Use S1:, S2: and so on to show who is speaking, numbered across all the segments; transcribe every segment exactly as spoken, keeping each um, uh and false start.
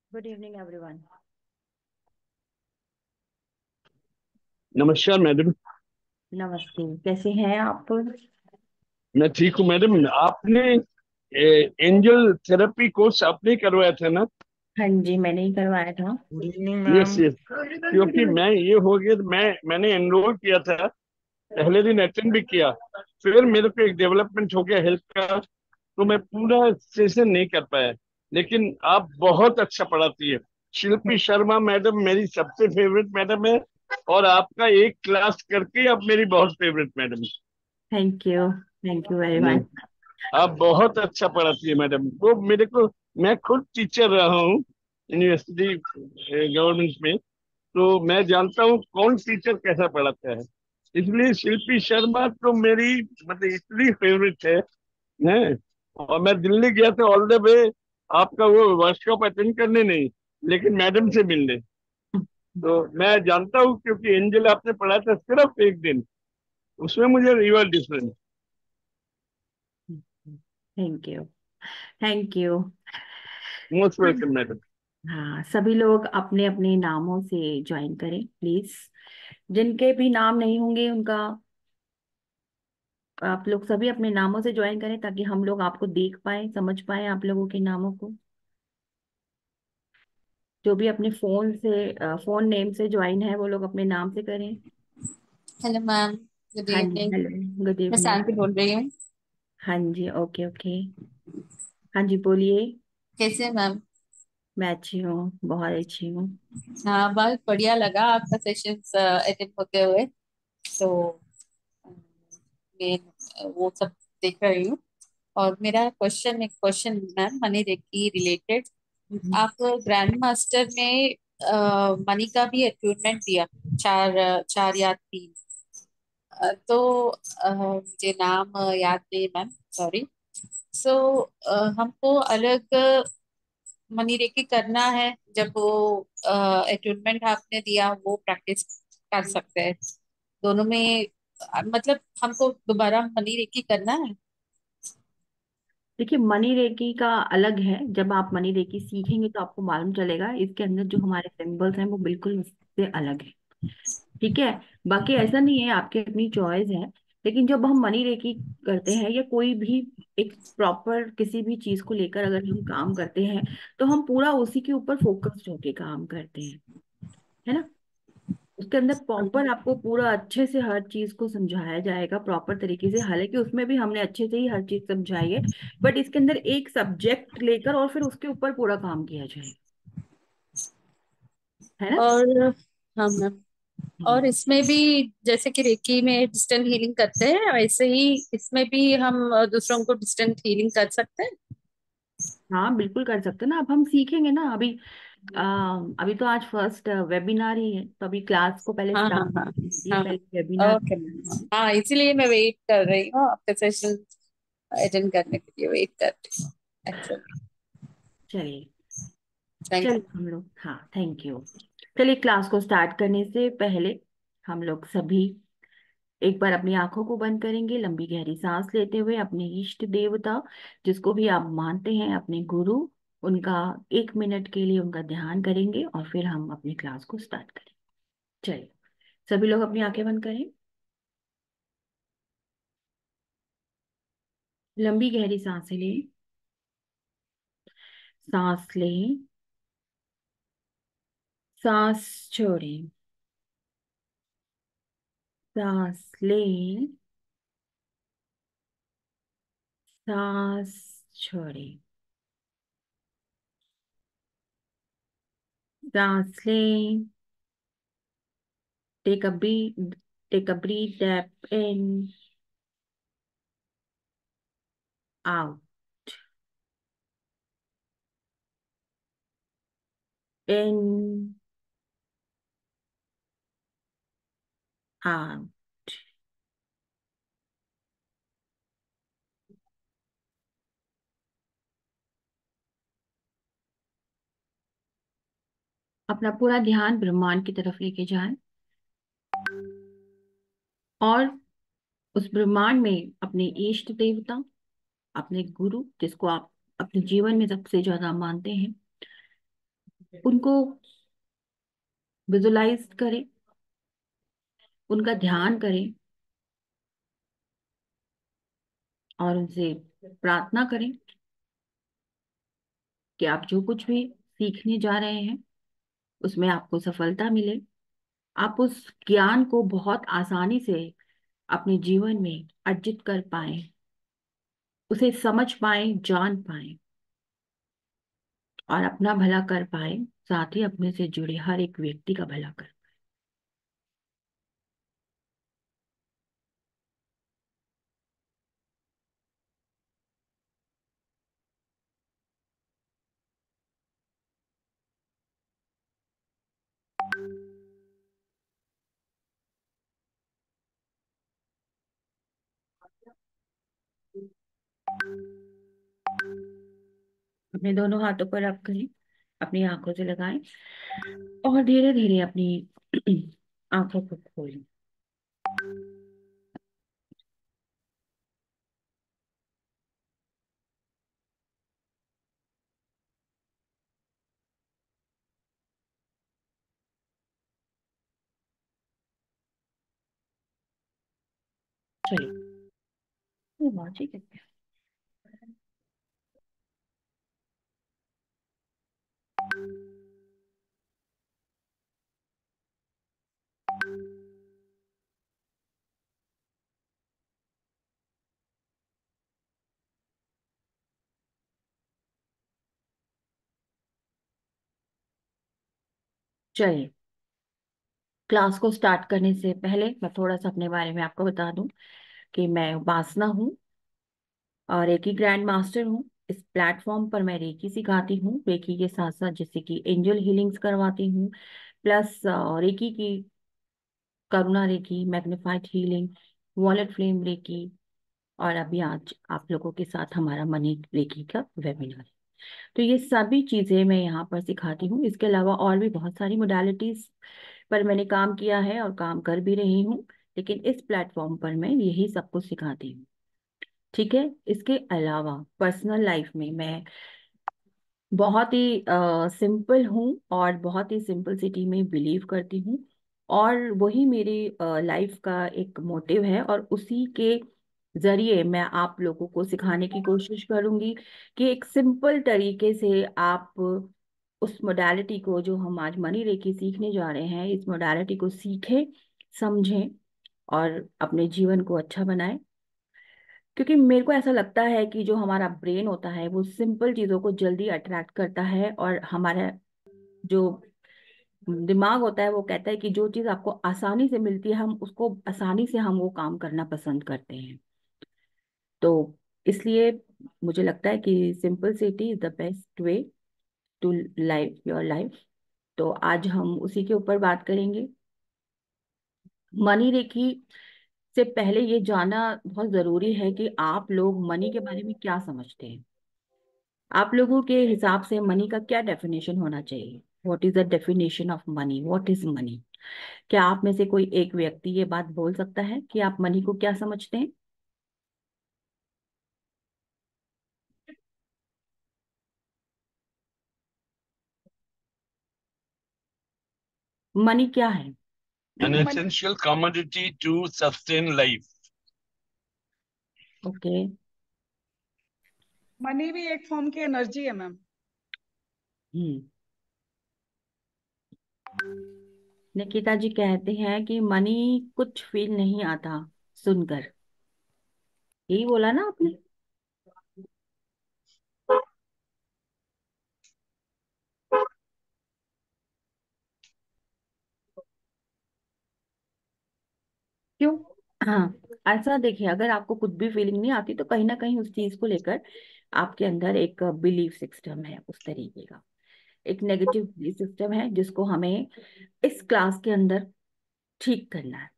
S1: Good evening everyone.
S2: नमस्कार madam.
S1: नमस्ते, कैसे हैं आप?
S2: मैं ठीक हूँ मैडम। आपने ए, एंजल थेरेपी कोर्स आपने करवाया था ना?
S1: हाँ जी, मैंने ही करवाया था।
S3: Good evening
S2: yes
S3: ma'am.
S2: Yes. क्योंकि मैं ये हो गया, मैं मैंने एनरोल किया था। पहले दिन अटेंड भी किया। फिर मेरे को एक डेवलपमेंट हो गया हेल्थ का, तो मैं पूरा सेशन नहीं कर पाया। लेकिन आप बहुत अच्छा पढ़ाती है। शिल्पी शर्मा मैडम मेरी सबसे फेवरेट मैडम है। और आपका एक क्लास करके अब मेरी बहुत favourite madam
S1: thank you. Thank you very
S2: है।
S1: मच।
S2: आप बहुत अच्छा पढ़ाती है मैडम। वो मेरे को, मैं खुद टीचर रहा हूँ यूनिवर्सिटी गवर्नमेंट में। तो मैं जानता हूँ कौन टीचर कैसा पढ़ाता है। इसलिए शिल्पी शर्मा तो मेरी मतलब इतनी फेवरेट है। हैं। और मैं दिल्ली गया था ऑल द वे आपका वो वर्कशॉप अटेंड करने, नहीं लेकिन मैडम से मिलने। तो मैं जानता हूँ क्योंकि एंजल आपने पढ़ा था सिर्फ एक दिन, उसमें मुझे river difference.
S1: Thank you. Thank you.
S2: Most welcome madam.
S1: हाँ, सभी लोग अपने अपने नामों से ज्वाइन करें प्लीज। जिनके भी नाम नहीं होंगे उनका, आप लोग सभी अपने नामों से ज्वाइन करें ताकि हम लोग आपको देख पाए, समझ पाए आप लोगों के नामों को। जो भी अपने फोन से, फोन नेम से ज्वाइन है वो लोग अपने नाम से करें।
S3: Hello ma'am. गुड
S1: हाँ जी,
S3: इवनिंग।
S1: हेलो। गुड
S3: मैं
S1: इवनिंग।
S3: शांति बोल रही हूँ।
S1: हाँ जी, ओके ओके। हाँ जी, बोलिए।
S3: कैसे हैं मैम?
S1: मैं अच्छी हूँ, बहुत अच्छी हूँ।
S3: हाँ, बहुत बढ़िया लगा आपका सेशन अटेंड होते हुए। तो अ, मैं अ, वो सब देख रही हूँ। और मेरा क्वेश्चन एक question ma'am, money reiki related.
S1: Hmm.
S3: आप ग्रैंड मास्टर में मनी का भी अट्यूनमेंट दिया, चार अ, चार या तीन। अ, तो अ, मुझे नाम अ, याद नहीं मैम, सॉरी। सो हमको अलग मनी रेकी करना है। जब वो अटूनमेंट आपने दिया वो प्रैक्टिस कर सकते हैं दोनों में। अ, मतलब हमको दोबारा मनी रेकी करना है।
S1: देखिए, मनी रेकी का अलग है। जब आप मनी रेकी सीखेंगे तो आपको मालूम चलेगा इसके अंदर जो हमारे सिंबल्स हैं वो बिल्कुल उससे अलग है। ठीक है। बाकी ऐसा नहीं है, आपकी अपनी चॉइस है। लेकिन जब हम मनी रेकी करते हैं या कोई भी एक प्रॉपर किसी भी चीज को लेकर अगर हम काम करते हैं तो हम पूरा उसी के ऊपर फोकस्ड होके काम करते हैं, है ना। उसके अंदर प्रॉपर आपको पूरा अच्छे से हर चीज को समझाया जाएगा प्रॉपर तरीके से। हालांकि उसमें भी हमने अच्छे से ही हर चीज समझाई है, बट इसके अंदर एक सब्जेक्ट लेकर और फिर उसके ऊपर पूरा काम किया जाएगा, है ना।
S3: और हाँ मैम।
S1: हम्म।
S3: और इसमें भी जैसे कि रेकी में डिस्टेंट हीलिंग करते हैं, वैसे ही इसमें भी हम अ, दूसरों को डिस्टेंट हीलिंग कर सकते हैं।
S1: हाँ, बिल्कुल कर सकते हैं ना। अब हम सीखेंगे ना अभी। आ, अभी तो आज फर्स्ट वेबिनार ही है, तो अभी क्लास को पहले
S3: हाँ हाँ
S1: स्टार्ट
S3: हाँ।
S1: कीजिए,
S3: हाँ
S1: पहले
S3: हाँ,
S1: वेबिनार।
S3: Okay ma'am. हाँ, इसीलिए मैं वेट कर रही हूँ, आपका सेशन अटेंड करने के लिए वेट कर रही हूँ एक्चुअली।
S1: चलिए।
S3: थैंक
S1: चलिए
S3: यू।
S1: हम लोग, हाँ, थैंक यू। चलिए, क्लास को स्टार्ट करने से पहले हम लोग सभी एक बार अपनी आंखों को बंद करेंगे, लंबी गहरी सांस लेते हुए अपने इष्ट देवता, जिसको भी आप मानते हैं, अपने गुरु, उनका एक मिनट के लिए उनका ध्यान करेंगे और फिर हम अपनी क्लास को स्टार्ट करेंगे। चलिए, सभी लोग अपनी आंखें बंद करें। लंबी गहरी सांसें लें। सांस लें। सांस छोड़ें। सांस लें। सांस छोड़ें। सांस लें। Take a breath take a breath deep in, out, in, out. अपना पूरा ध्यान ब्रह्मांड की तरफ लेके जाएं और उस ब्रह्मांड में अपने इष्ट देवता, अपने गुरु, जिसको आप अपने जीवन में सबसे ज्यादा मानते हैं, उनको विजुलाइज करें, उनका ध्यान करें और उनसे प्रार्थना करें कि आप जो कुछ भी सीखने जा रहे हैं उसमें आपको सफलता मिले, आप उस ज्ञान को बहुत आसानी से अपने जीवन में अर्जित कर पाए, उसे समझ पाए, जान पाए और अपना भला कर पाए, साथ ही अपने से जुड़े हर एक व्यक्ति का भला कर। अपने दोनों हाथों पर रब करें, अपनी आंखों से लगाएं और धीरे धीरे अपनी आंखों को खोलें। चलिए, ये बहुत ठीक है। चलिए, क्लास को स्टार्ट करने से पहले मैं थोड़ा सा अपने बारे में आपको बता दूं कि मैं उपासना हूँ और रेकी ग्रैंड मास्टर हूँ। इस प्लेटफॉर्म पर मैं रेकी सिखाती हूँ, रेकी के साथ साथ जैसे कि एंजल हीलिंग्स करवाती हूँ, प्लस रेकी की Karuna reiki, magnified healing, violet flame reiki, और अभी आज आप लोगों के साथ हमारा मनी रेकी का वेबिनार है। तो ये सभी चीजें मैं यहाँ पर सिखाती हूँ। इसके अलावा और भी बहुत सारी मोडालिटीज पर मैंने काम किया है और काम कर भी रही हूँ, लेकिन इस प्लेटफॉर्म पर मैं यही सब कुछ सिखाती हूँ। ठीक है। इसके अलावा पर्सनल लाइफ में मैं बहुत ही सिंपल हूँ और बहुत ही सिंपलिसिटी में बिलीव करती हूँ, और वही मेरी लाइफ का एक मोटिव है, और उसी के जरिए मैं आप लोगों को सिखाने की कोशिश करूंगी कि एक सिंपल तरीके से आप उस मोडालिटी को, जो हम आज मनी रेकी सीखने जा रहे हैं, इस मोडालिटी को सीखें, समझें और अपने जीवन को अच्छा बनाएं। क्योंकि मेरे को ऐसा लगता है कि जो हमारा ब्रेन होता है वो सिंपल चीजों को जल्दी अट्रैक्ट करता है, और हमारा जो दिमाग होता है वो कहता है कि जो चीज आपको आसानी से मिलती है हम उसको आसानी से हम वो काम करना पसंद करते हैं। तो इसलिए मुझे लगता है कि simplicity is the best way to live your life. तो आज हम उसी के ऊपर बात करेंगे। मनी रेखी से पहले ये जानना बहुत जरूरी है कि आप लोग मनी के बारे में क्या समझते हैं। आप लोगों के हिसाब से मनी का क्या डेफिनेशन होना चाहिए? What is the definition of money? What is money? क्या आप में से कोई एक व्यक्ति ये बात बोल सकता है कि आप मनी को क्या समझते हैं? मनी क्या है?
S2: An
S4: money
S2: essential commodity to sustain life.
S1: Okay.
S4: Money भी एक फॉर्म की एनर्जी है मैम।
S1: हम्म। निकिता जी कहते हैं कि मनी कुछ फील नहीं आता सुनकर। यही बोला ना आपने? क्यों? हाँ, ऐसा देखिए, अगर आपको कुछ भी फीलिंग नहीं आती तो कहीं ना कहीं उस चीज को लेकर आपके अंदर एक बिलीफ सिस्टम है उस तरीके का, एक नेगेटिव बिलीफ सिस्टम है जिसको हमें इस क्लास के अंदर ठीक करना है।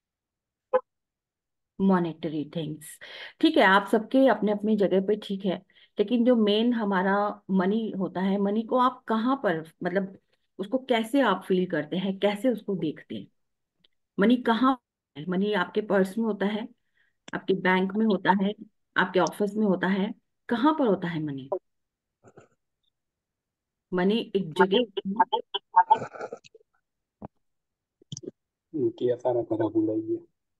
S1: मॉनेटरी थिंग्स, ठीक है, आप सबके अपने अपनी जगह पे ठीक है, लेकिन जो मेन हमारा मनी होता है, मनी को आप कहाँ पर, मतलब उसको कैसे आप फील करते हैं, कैसे उसको देखते हैं? मनी कहाँ है? मनी आपके पर्स में होता है, आपके बैंक में होता है, आपके ऑफिस में होता है, कहाँ पर होता है मनी? मनी एक जगह होती है।
S5: किया सारा करा पूरा ये।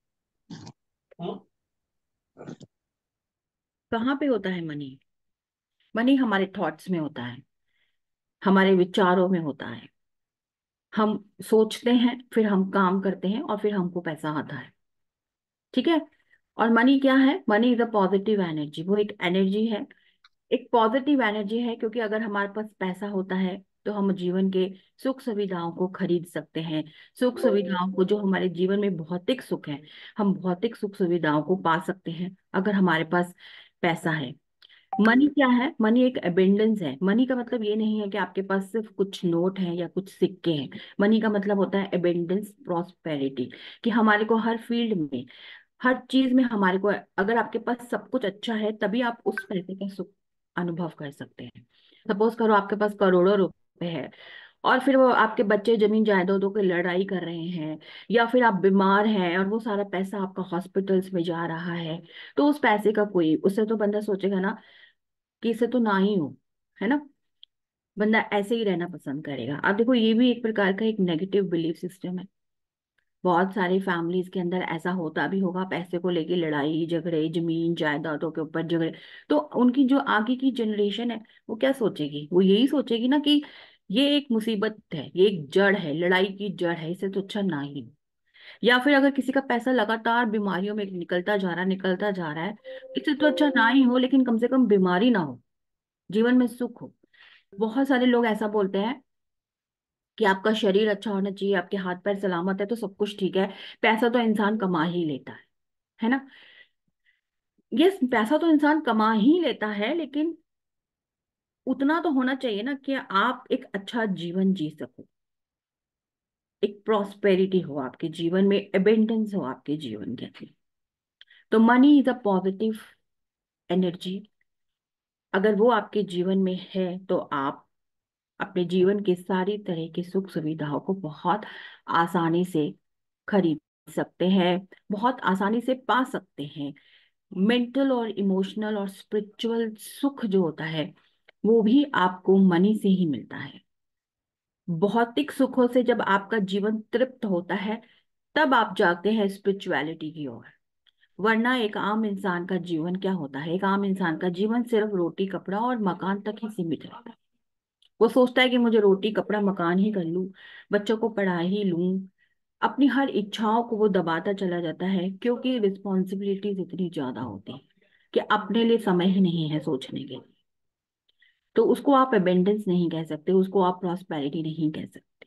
S1: कहाँ पे होता है मनी? मनी हमारे थॉट्स में होता है, हमारे विचारों में होता है। हम सोचते हैं, फिर हम काम करते हैं, और फिर हमको पैसा आता है। ठीक है। और मनी क्या है? Money is a positive energy, वो एक एनर्जी है, एक पॉजिटिव एनर्जी है, क्योंकि अगर हमारे पास पैसा होता है तो हम जीवन के सुख सुविधाओं को खरीद सकते हैं। सुख सुविधाओं को, जो हमारे जीवन में भौतिक सुख है, हम भौतिक सुख सुविधाओं को पा सकते हैं अगर हमारे पास पैसा है। मनी क्या है? मनी एक अबेंडेंस है। मनी का मतलब ये नहीं है कि आपके पास सिर्फ कुछ नोट हैं या कुछ सिक्के हैं। मनी का मतलब होता है अबेंडेंस, प्रॉस्पेरिटी, कि हमारे को हर फील्ड में, हर चीज में हमारे को, अगर आपके पास सब कुछ अच्छा है तभी आप उस पैसे का सुख अनुभव कर सकते हैं। सपोज करो आपके पास करोड़ों रुपए है, और फिर वो आपके बच्चे जमीन जायदादों की लड़ाई कर रहे हैं, या फिर आप बीमार हैं और वो सारा पैसा आपका हॉस्पिटल्स में जा रहा है, तो उस पैसे का कोई, उससे तो बंदा सोचेगा ना कि इसे तो ना ही हो, है ना। बंदा ऐसे ही रहना पसंद करेगा। अब देखो, ये भी एक प्रकार का एक नेगेटिव बिलीफ सिस्टम है। बहुत सारी फैमिलीज के अंदर ऐसा होता भी होगा, पैसे को लेके लड़ाई झगड़े, जमीन जायदादों के ऊपर झगड़े। तो उनकी जो आगे की जनरेशन है, वो क्या सोचेगी? वो यही सोचेगी ना कि ये एक मुसीबत है, ये एक जड़ है, लड़ाई की जड़ है, इसे तो अच्छा ना ही हो। या फिर अगर किसी का पैसा लगातार बीमारियों में निकलता जा रहा है, निकलता जा रहा है, इससे तो अच्छा ना ही हो, लेकिन कम से कम बीमारी ना हो, जीवन में सुख हो। बहुत सारे लोग ऐसा बोलते हैं कि आपका शरीर अच्छा होना चाहिए, आपके हाथ पैर सलामत है तो सब कुछ ठीक है, पैसा तो इंसान कमा ही लेता है है ना। ये पैसा तो इंसान कमा ही लेता है, लेकिन उतना तो होना चाहिए ना कि आप एक अच्छा जीवन जी सको, एक प्रॉस्पेरिटी हो आपके जीवन में, एबेंडेंस हो आपके जीवन के अंदर। तो money is a positive energy. अगर वो आपके जीवन में है तो आप अपने जीवन के सारी तरह की सुख सुविधाओं को बहुत आसानी से खरीद सकते हैं, बहुत आसानी से पा सकते हैं। मेंटल और इमोशनल और स्पिरिचुअल सुख जो होता है, वो भी आपको मनी से ही मिलता है। भौतिक सुखों से जब आपका जीवन तृप्त होता है, तब आप जाते हैं स्पिरिचुअलिटी की ओर। वरना एक आम इंसान का जीवन क्या होता है? एक आम इंसान का जीवन सिर्फ रोटी कपड़ा और मकान तक ही सीमित रहता है। वो सोचता है कि मुझे रोटी कपड़ा मकान ही कर लूं, बच्चों को पढ़ा ही लूं। अपनी हर इच्छाओं को वो दबाता चला जाता है, क्योंकि रिस्पॉन्सिबिलिटीज इतनी ज्यादा होती है कि अपने लिए समय ही नहीं है सोचने के लिए। तो उसको आप अबेंडेंस नहीं कह सकते, उसको आप प्रॉस्पेरिटी नहीं कह सकते।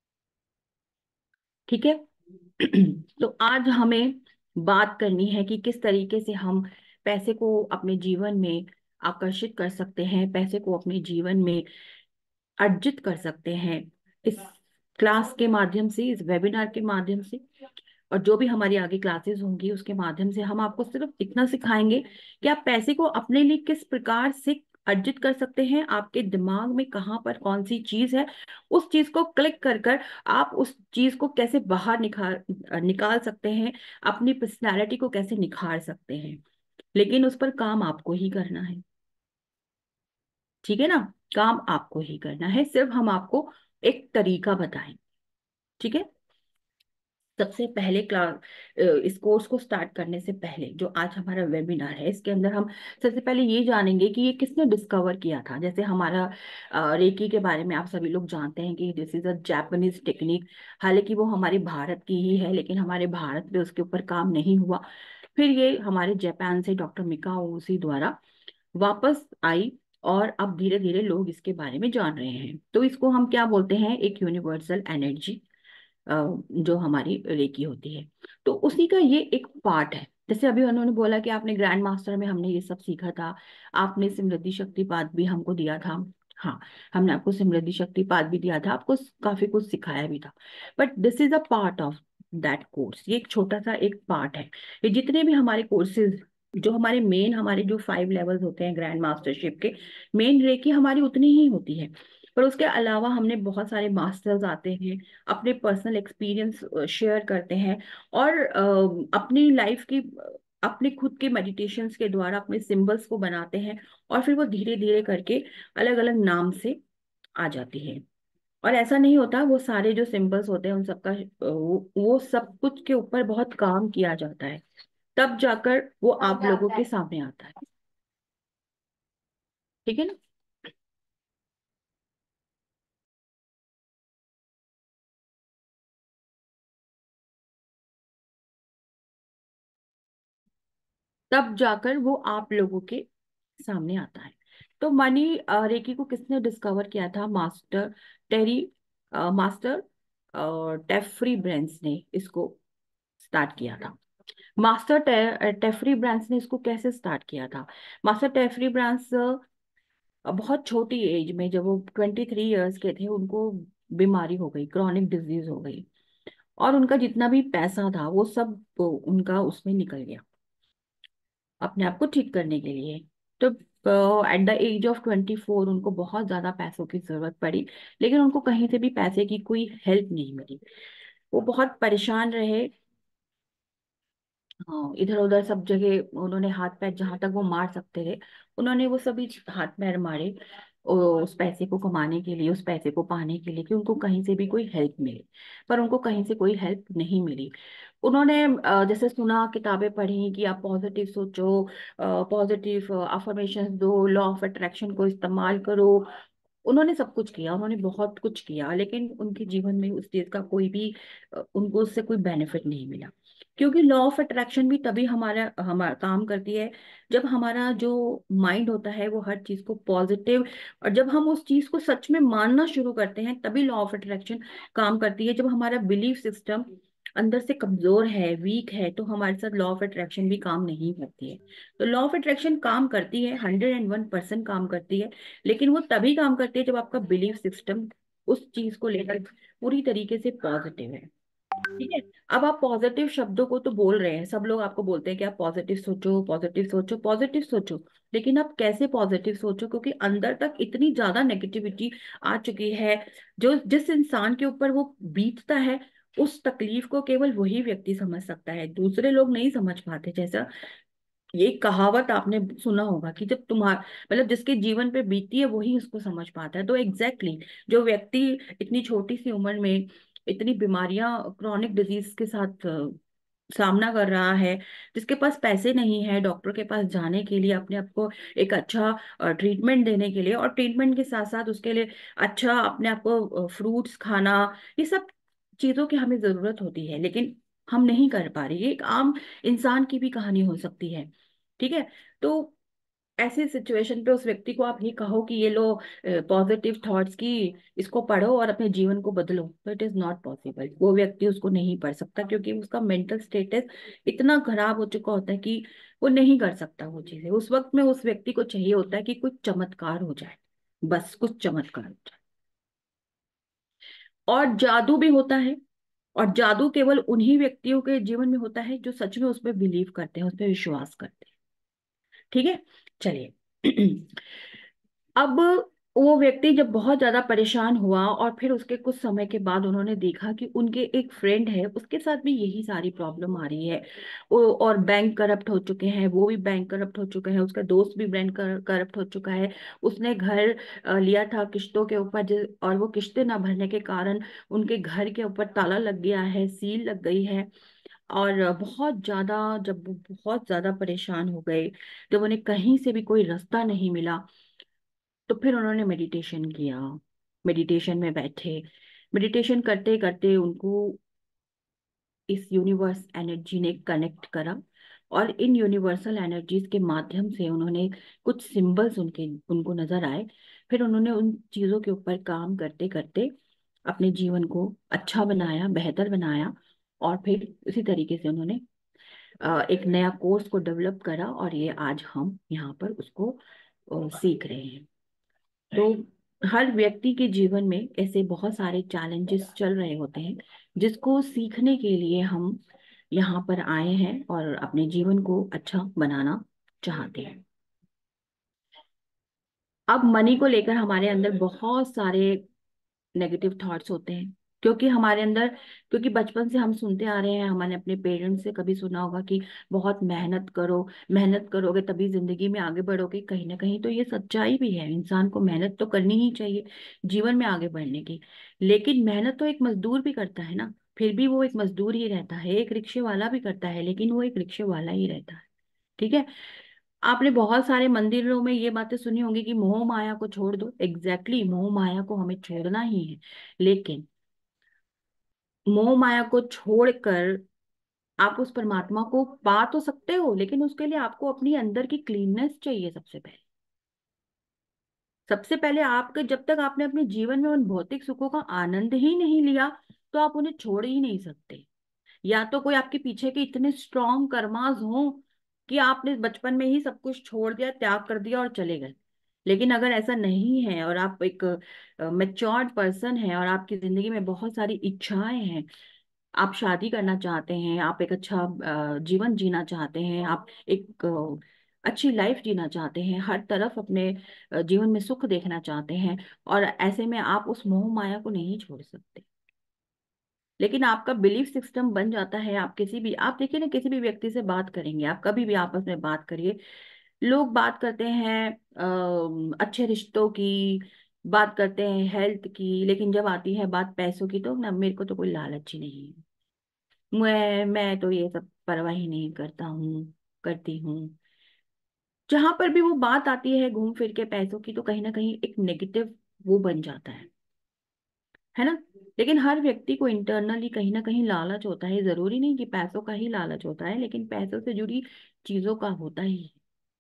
S1: ठीक है। तो आज हमें बात करनी है कि किस तरीके से हम पैसे को अपने जीवन में आकर्षित कर सकते हैं, पैसे को अपने जीवन में अर्जित कर सकते हैं, इस क्लास के माध्यम से, इस वेबिनार के माध्यम से। और जो भी हमारी आगे क्लासेस होंगी उसके माध्यम से हम आपको सिर्फ इतना सिखाएंगे कि आप पैसे को अपने लिए किस प्रकार से अर्जित कर सकते हैं। आपके दिमाग में कहाँ पर कौन सी चीज है, उस चीज को क्लिक कर कर आप उस चीज को कैसे बाहर निखार निकाल सकते हैं, अपनी पर्सनैलिटी को कैसे निखार सकते हैं। लेकिन उस पर काम आपको ही करना है। ठीक है ना। काम आपको ही करना है, सिर्फ हम आपको एक तरीका बताएं। ठीक है। सबसे पहले क्लास, इस कोर्स को स्टार्ट करने से पहले जो आज हमारा वेबिनार है, इसके अंदर हम सबसे पहले ये जानेंगे कि ये किसने डिस्कवर किया था। जैसे हमारा अ, रेकी के बारे में आप सभी लोग जानते हैं कि this is a Japanese technique. हालांकि वो हमारे भारत की ही है, लेकिन हमारे भारत में उसके ऊपर काम नहीं हुआ। फिर ये हमारे जापान से डॉक्टर मिकाओ उसी द्वारा वापस आई, और अब धीरे धीरे लोग इसके बारे में जान रहे हैं। तो इसको हम क्या बोलते हैं? एक यूनिवर्सल एनर्जी, जो हमारी रेकी होती है। तो उसी का ये एक पार्ट है। जैसे अभी उन्होंने बोला कि आपने ग्रैंड मास्टर में हमने ये सब सीखा था, आपने स्मृति शक्तिपात भी हमको दिया था। हाँ, हमने आपको स्मृति शक्तिपात भी दिया था, आपको काफी कुछ सिखाया भी था। But this is a part of that course. ये एक छोटा सा एक पार्ट है। ये जितने भी हमारे कोर्सेज, जो हमारे मेन, हमारे जो फाइव लेवल्स होते हैं ग्रैंड मास्टरशिप के, मेन रेकी हमारी उतनी ही होती है। पर उसके अलावा हमने बहुत सारे मास्टर्स आते हैं, अपने पर्सनल एक्सपीरियंस शेयर करते हैं, और अ, अपनी लाइफ की, अपने खुद के मेडिटेशंस के द्वारा अपने सिंबल्स को बनाते हैं, और फिर वो धीरे धीरे करके अलग अलग नाम से आ जाती है। और ऐसा नहीं होता, वो सारे जो सिंबल्स होते हैं उन सबका वो, वो सब कुछ के ऊपर बहुत काम किया जाता है, तब जाकर वो आप लोगों के सामने आता है। ठीक है ना। तब जाकर वो आप लोगों के सामने आता है। तो मनी अ, रेकी को किसने डिस्कवर किया था? मास्टर टेरी अ, मास्टर टेफरी ब्रेंस ने इसको स्टार्ट किया था। मास्टर टे, टेफरी ब्रांस ने इसको कैसे स्टार्ट किया था? मास्टर टेफरी ब्रांस बहुत छोटी एज में, जब वो ट्वेंटी थ्री ईयर्स के थे, उनको बीमारी हो गई, क्रॉनिक डिजीज हो गई, और उनका जितना भी पैसा था वो सब वो उनका उसमें निकल गया अपने आप को ठीक करने के लिए। तो at the age of twenty four उनको बहुत ज्यादा पैसों की जरूरत पड़ी, लेकिन उनको कहीं से भी पैसे की कोई हेल्प नहीं मिली। वो बहुत परेशान रहे। हाँ, इधर उधर सब जगह उन्होंने हाथ पैर जहां तक वो मार सकते थे, उन्होंने वो सभी हाथ पैर मारे ओ, उस पैसे को कमाने के लिए, उस पैसे को पाने के लिए कि उनको कहीं से भी कोई हेल्प मिले। पर उनको कहीं से कोई हेल्प नहीं मिली। उन्होंने अ, जैसे सुना, किताबें पढ़ी कि आप पॉजिटिव सोचो, पॉजिटिव अफर्मेशंस दो, लॉ ऑफ अट्रैक्शन को इस्तेमाल करो। उन्होंने सब कुछ किया, उन्होंने बहुत कुछ किया, लेकिन उनके जीवन में उस चीज का कोई भी अ, उनको उससे कोई बेनिफिट नहीं मिला। क्योंकि लॉ ऑफ अट्रैक्शन भी तभी हमारा हमारा काम करती है जब हमारा जो माइंड होता है वो हर चीज को पॉजिटिव, और जब हम उस चीज को सच में मानना शुरू करते हैं तभी लॉ ऑफ अट्रैक्शन काम करती है। जब हमारा बिलीफ सिस्टम अंदर से कमजोर है, वीक है, तो हमारे साथ लॉ ऑफ अट्रैक्शन भी काम नहीं करती है। तो लॉ ऑफ अट्रैक्शन काम करती है, हंड्रेड एंड वन परसेंट काम करती है, लेकिन वो तभी काम करती है जब आपका बिलीफ सिस्टम उस चीज को लेकर पूरी तरीके से पॉजिटिव है। ठीक है। अब आप पॉजिटिव शब्दों को तो बोल रहे हैं, सब लोग आपको बोलते हैं कि आप पॉजिटिव सोचो, पॉजिटिव सोचो, पॉजिटिव सोचो, लेकिन आप कैसे पॉजिटिव सोचो? क्योंकि अंदर तक इतनी ज्यादा नेगेटिविटी आ चुकी है। जो जिस इंसान के ऊपर वो बीतता है, उस तकलीफ को केवल वही व्यक्ति समझ सकता है, दूसरे लोग नहीं समझ पाते। जैसा ये कहावत आपने सुना होगा कि जब तुम्हारा मतलब जिसके जीवन पे बीती है वही उसको समझ पाता है। तो एग्जैक्टली exactly, जो व्यक्ति इतनी छोटी सी उम्र में इतनी बीमारियां, क्रॉनिक डिजीज के साथ अ, सामना कर रहा है, जिसके पास पैसे नहीं है डॉक्टर के पास जाने के लिए, अपने आप को एक अच्छा ट्रीटमेंट देने के लिए, और ट्रीटमेंट के साथ साथ उसके लिए अच्छा अपने आप को फ्रूट्स खाना, ये सब चीजों की हमें जरूरत होती है, लेकिन हम नहीं कर पा रहे। ये एक आम इंसान की भी कहानी हो सकती है। ठीक है। तो ऐसी सिचुएशन पे उस व्यक्ति को आप ये कहो कि ये लो पॉजिटिव थॉट्स की, इसको पढ़ो और अपने जीवन को बदलो, तो इट इज नॉट पॉसिबल। वो व्यक्ति उसको नहीं पढ़ सकता, क्योंकि उसका मेंटल स्टेटस इतना खराब हो चुका होता है कि वो नहीं कर सकता वो चीजें। उस वक्त में उस व्यक्ति को चाहिए होता है कि कुछ चमत्कार हो जाए, बस कुछ चमत्कार हो जाए। और जादू भी होता है, और जादू केवल उन्हीं व्यक्तियों के जीवन में होता है जो सच में उस पर बिलीव करते हैं, उस पर विश्वास करते हैं। ठीक है। चलिए। अब वो व्यक्ति जब बहुत ज्यादा परेशान हुआ, और फिर उसके कुछ समय के बाद उन्होंने देखा कि उनके एक फ्रेंड है, उसके साथ भी यही सारी प्रॉब्लम आ रही है। वो और बैंक करप्ट हो चुके हैं, वो भी बैंक करप्ट हो चुका है, उसका दोस्त भी बैंक करप्ट हो चुका है। उसने घर अ, लिया था किश्तों के ऊपर, जिस- और वो किश्तें ना भरने के कारण उनके घर के ऊपर ताला लग गया है, सील लग गई है। और बहुत ज्यादा, जब वो बहुत ज्यादा परेशान हो गए, जब उन्हें कहीं से भी कोई रास्ता नहीं मिला, तो फिर उन्होंने मेडिटेशन किया। मेडिटेशन में बैठे, मेडिटेशन करते करते उनको इस यूनिवर्स एनर्जी ने कनेक्ट करा, और इन यूनिवर्सल एनर्जीज के माध्यम से उन्होंने कुछ सिंबल्स उनके उनको नजर आए। फिर उन्होंने उन चीजों के ऊपर काम करते करते अपने जीवन को अच्छा बनाया, बेहतर बनाया, और फिर उसी तरीके से उन्होंने अ, एक नया कोर्स को डेवलप करा, और ये आज हम यहाँ पर उसको अ, सीख रहे हैं। तो हर व्यक्ति के जीवन में ऐसे बहुत सारे चैलेंजेस चल रहे होते हैं, जिसको सीखने के लिए हम यहाँ पर आए हैं और अपने जीवन को अच्छा बनाना चाहते हैं। अब मनी को लेकर हमारे अंदर बहुत सारे नेगेटिव थॉट्स होते हैं। क्योंकि हमारे अंदर, क्योंकि बचपन से हम सुनते आ रहे हैं, हमने अपने पेरेंट्स से कभी सुना होगा कि बहुत मेहनत करो, मेहनत करोगे तभी जिंदगी में आगे बढ़ोगे। कहीं ना कहीं तो ये सच्चाई भी है, इंसान को मेहनत तो करनी ही चाहिए जीवन में आगे बढ़ने की। लेकिन मेहनत तो एक मजदूर भी करता है ना, फिर भी वो एक मजदूर ही रहता है। एक रिक्शे वाला भी करता है, लेकिन वो एक रिक्शे वाला ही रहता है। ठीक है। आपने बहुत सारे मंदिरों में ये बातें सुनी होंगी कि मोह माया को छोड़ दो। एग्जैक्टली exactly, मोह माया को हमें छोड़ना ही है। लेकिन मोह माया को छोड़कर आप उस परमात्मा को पा तो सकते हो, लेकिन उसके लिए आपको अपनी अंदर की क्लीननेस चाहिए सबसे पहले। सबसे पहले आपके, जब तक आपने अपने जीवन में उन भौतिक सुखों का आनंद ही नहीं लिया, तो आप उन्हें छोड़ ही नहीं सकते। या तो कोई आपके पीछे के इतने स्ट्रॉन्ग कर्मास हों कि आपने बचपन में ही सब कुछ छोड़ दिया, त्याग कर दिया और चले गए। लेकिन अगर ऐसा नहीं है और आप एक मैच्योर्ड पर्सन हैं और आपकी जिंदगी में बहुत सारी इच्छाएं हैं, आप शादी करना चाहते हैं, आप एक अच्छा अ, जीवन जीना चाहते हैं, आप एक अ, अच्छी लाइफ जीना चाहते हैं, हर तरफ अपने अ, जीवन में सुख देखना चाहते हैं, और ऐसे में आप उस मोह माया को नहीं छोड़ सकते। लेकिन आपका बिलीफ सिस्टम बन जाता है। आप किसी भी, आप देखिए ना, किसी भी व्यक्ति से बात करेंगे, आप कभी भी आपस में बात करिए, लोग बात करते हैं अ, अच्छे रिश्तों की, बात करते हैं हेल्थ की, लेकिन जब आती है बात पैसों की तो ना, मेरे को तो कोई लालच ही नहीं है, मैं मैं तो ये सब परवाह ही नहीं करता हूँ, करती हूँ। जहां पर भी वो बात आती है घूम फिर के पैसों की, तो कहीं ना कहीं एक नेगेटिव वो बन जाता है है ना। लेकिन हर व्यक्ति को इंटरनली कहीं ना कहीं लालच होता है। जरूरी नहीं कि पैसों का ही लालच होता है, लेकिन पैसों से जुड़ी चीजों का होता ही है।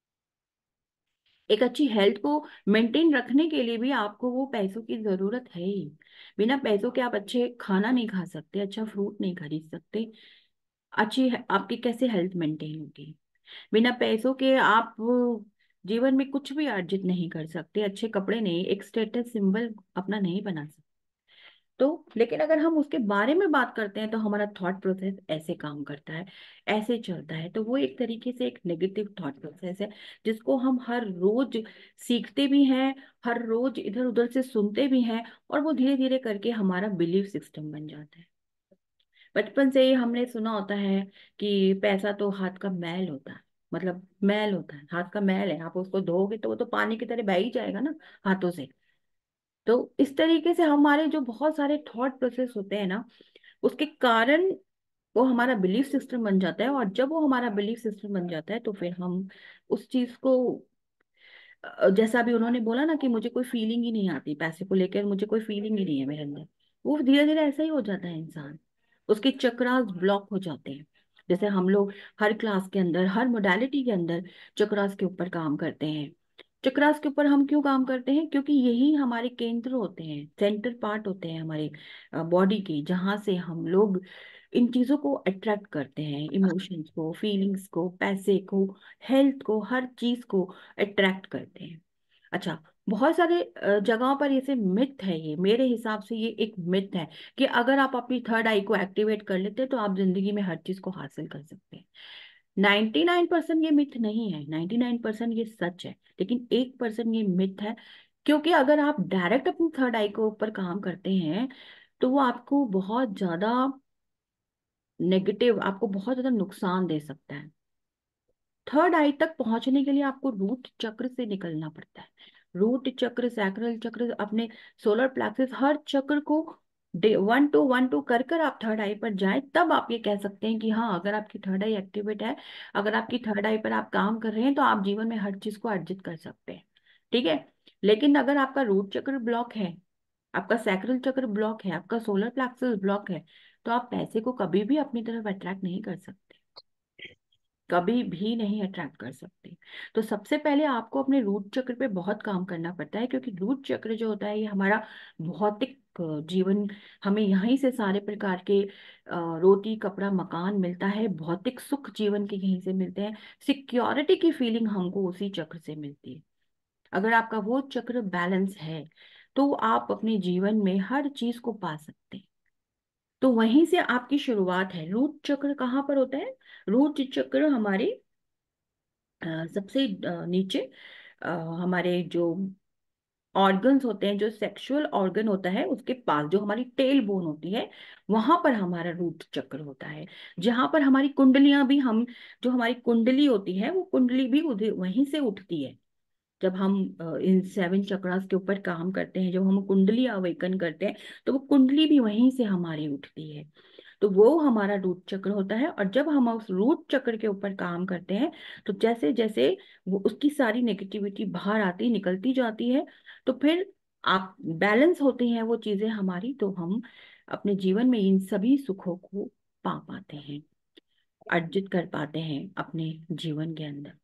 S1: एक अच्छी हेल्थ को मेंटेन रखने के लिए भी आपको वो पैसों की जरूरत है ही। बिना पैसों के आप अच्छे खाना नहीं खा सकते, अच्छा फ्रूट नहीं खरीद सकते, अच्छी आपकी कैसे हेल्थ मेंटेन होगी। बिना पैसों के आप जीवन में कुछ भी अर्जित नहीं कर सकते, अच्छे कपड़े नहीं, एक स्टेटस सिंबल अपना नहीं बना सकते। तो लेकिन अगर हम उसके बारे में बात करते हैं तो हमारा थॉट प्रोसेस ऐसे काम करता है, ऐसे चलता है। तो वो एक तरीके से एक नेगेटिव थॉट प्रोसेस है, जिसको हम हर रोज सीखते भी हैं, हर रोज इधर उधर से सुनते भी हैं, और वो धीरे धीरे करके हमारा बिलीफ सिस्टम बन जाता है। बचपन से ही हमने सुना होता है कि पैसा तो हाथ का मैल होता है, मतलब मैल होता है, हाथ का मैल है, आप उसको धोगे तो वो तो पानी की तरह बह ही जाएगा ना हाथों से। तो इस तरीके से हमारे जो बहुत सारे थॉट प्रोसेस होते हैं ना, उसके कारण वो हमारा बिलीफ सिस्टम बन जाता है। और जब वो हमारा बिलीफ सिस्टम बन जाता है तो फिर हम उस चीज को अ, जैसा भी उन्होंने बोला ना कि मुझे कोई फीलिंग ही नहीं आती पैसे को लेकर, मुझे कोई फीलिंग ही नहीं है मेरे अंदर, वो धीरे धीरे ऐसा ही हो जाता है इंसान। उसके चक्रास ब्लॉक हो जाते हैं। जैसे हम लोग हर क्लास के अंदर, हर मोडालिटी के अंदर चक्रास के ऊपर काम करते हैं। चक्रास के ऊपर हम क्यों काम करते हैं? क्योंकि यही हमारे केंद्र होते हैं, सेंटर पार्ट होते हैं हमारे बॉडी के, जहाँ से हम लोग इन चीजों को अट्रैक्ट करते हैं, इमोशंस को, फीलिंग्स को, पैसे को, हेल्थ को, हर चीज को अट्रैक्ट करते हैं। अच्छा, बहुत सारे अ, जगहों पर ऐसे मिथ है, ये मेरे हिसाब से ये एक मिथ है कि अगर आप अपनी थर्ड आई को एक्टिवेट कर लेते हैं तो आप जिंदगी में हर चीज को हासिल कर सकते हैं। नाइन्टी नाइन परसेंट ये मिथ नहीं है, नाइन्टी नाइन परसेंट ये सच है, लेकिन एक परसेंट ये मिथ है। क्योंकि अगर आप डायरेक्ट अपनी थर्ड आई के ऊपर काम करते हैं तो वो आपको बहुत ज्यादा नेगेटिव, आपको बहुत ज्यादा नुकसान दे सकता है। थर्ड आई तक पहुंचने के लिए आपको रूट चक्र से निकलना पड़ता है। रूट चक्र, सैक्रल चक्र, अपने सोलर प्लेक्सस, हर चक्र को वन टू वन टू कर कर आप थर्ड आई पर जाएं, तब आप ये कह सकते हैं कि हाँ, अगर आपकी थर्ड आई एक्टिवेट है, अगर आपकी थर्ड आई पर आप काम कर रहे हैं, तो आप जीवन में हर चीज को अर्जित कर सकते हैं। ठीक है। लेकिन अगर आपका रूट चक्र ब्लॉक है, आपका सैक्रल चक्र ब्लॉक है, आपका सोलर प्लेक्सस ब्लॉक है, तो आप पैसे को कभी भी अपनी तरफ अट्रैक्ट नहीं कर सकते, कभी भी नहीं अट्रैक्ट कर सकते। तो सबसे पहले आपको अपने रूट चक्र पे बहुत काम करना पड़ता है, क्योंकि रूट चक्र जो होता है ये हमारा भौतिक अ, जीवन, हमें यहीं से सारे प्रकार के अ, रोटी कपड़ा मकान मिलता है, भौतिक सुख जीवन के यहीं से मिलते हैं, सिक्योरिटी की फीलिंग हमको उसी चक्र से मिलती है। अगर आपका वो चक्र बैलेंस है तो आप अपने जीवन में हर चीज को पा सकते हैं। तो वहीं से आपकी शुरुआत है। रूट चक्र कहाँ पर होता है? रूट चक्र हमारे अ, सबसे अ, नीचे, अ, हमारे जो ऑर्गन्स होते हैं, जो सेक्सुअल ऑर्गन होता है उसके पास जो हमारी टेल बोन होती है, वहां पर हमारा रूट चक्र होता है, जहां पर हमारी कुंडलियां भी, हम जो हमारी कुंडली होती है वो कुंडली भी उधर वहीं से उठती है। जब हम अ, इन सेवन चक्रास के ऊपर काम करते हैं, जब हम कुंडली अवेकन करते हैं, तो वो कुंडली भी वहीं से हमारी उठती है। तो वो हमारा रूट चक्र होता है। और जब हम उस रूट चक्र के ऊपर काम करते हैं, तो जैसे जैसे वो उसकी सारी नेगेटिविटी बाहर आती निकलती जाती है, तो फिर आप बैलेंस होती हैं वो चीजें हमारी, तो हम अपने जीवन में इन सभी सुखों को पा पाते हैं, अर्जित कर पाते हैं अपने जीवन के अंदर।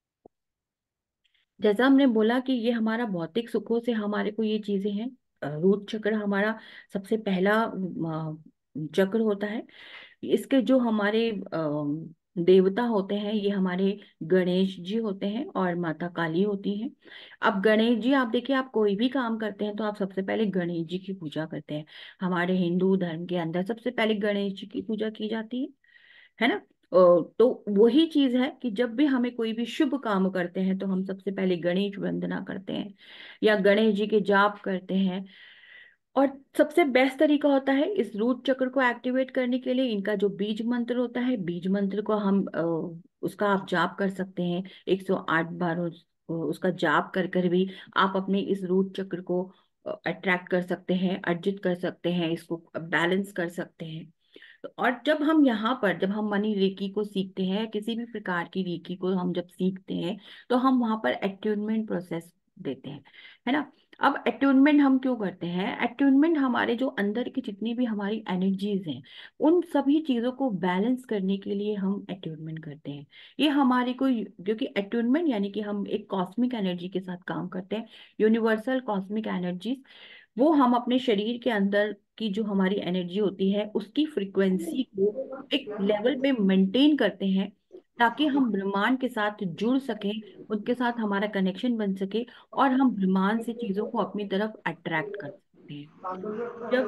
S1: जैसा हमने बोला कि ये हमारा भौतिक सुखों से हमारे को ये चीजें हैं। अ, रूट चक्र हमारा सबसे पहला अ, चक्र होता है। इसके जो हमारे अ, देवता होते हैं, ये हमारे गणेश जी होते हैं और माता काली होती हैं। अब गणेश जी, आप देखिए, आप कोई भी काम करते हैं तो आप सबसे पहले गणेश जी की पूजा करते हैं। हमारे हिंदू धर्म के अंदर सबसे पहले गणेश जी की पूजा की जाती है है ना। अ, तो वही चीज है कि जब भी हमें कोई भी शुभ काम करते हैं तो हम सबसे पहले गणेश वंदना करते हैं या गणेश जी के जाप करते हैं। और सबसे बेस्ट तरीका होता है इस रूट चक्र को एक्टिवेट करने के लिए, इनका जो बीज मंत्र होता है, बीज मंत्र को हम अ, उसका आप जाप कर सकते हैं एक सौ आठ बार। उस, उसका जाप कर कर भी आप अपने इस रूट चक्र को अट्रैक्ट कर सकते हैं, अर्जित कर सकते हैं, इसको बैलेंस कर सकते हैं। तो और जब हम यहाँ पर, जब हम मनी रेकी को सीखते हैं, किसी भी प्रकार की रेकी को हम जब सीखते हैं, तो हम वहां पर अट्यूनमेंट प्रोसेस देते हैं, है ना। अब अट्यूनमेंट हम क्यों करते हैं? अट्यूनमेंट हमारे जो अंदर की जितनी भी हमारी एनर्जीज हैं, उन सभी चीजों को बैलेंस करने के लिए हम अट्यूनमेंट करते हैं। ये हमारी कोई, क्योंकि अट्यूनमेंट यानी कि हम एक कॉस्मिक एनर्जी के साथ काम करते हैं, यूनिवर्सल कॉस्मिक एनर्जी। वो हम अपने शरीर के अंदर की जो हमारी एनर्जी होती है उसकी फ्रिक्वेंसी को एक लेवल पे मेंटेन करते हैं, ताकि हम ब्रह्मांड के साथ जुड़ सकें, उनके साथ हमारा कनेक्शन बन सके, और हम ब्रह्मांड से चीजों को अपनी तरफ अट्रैक्ट कर सकते हैं। जब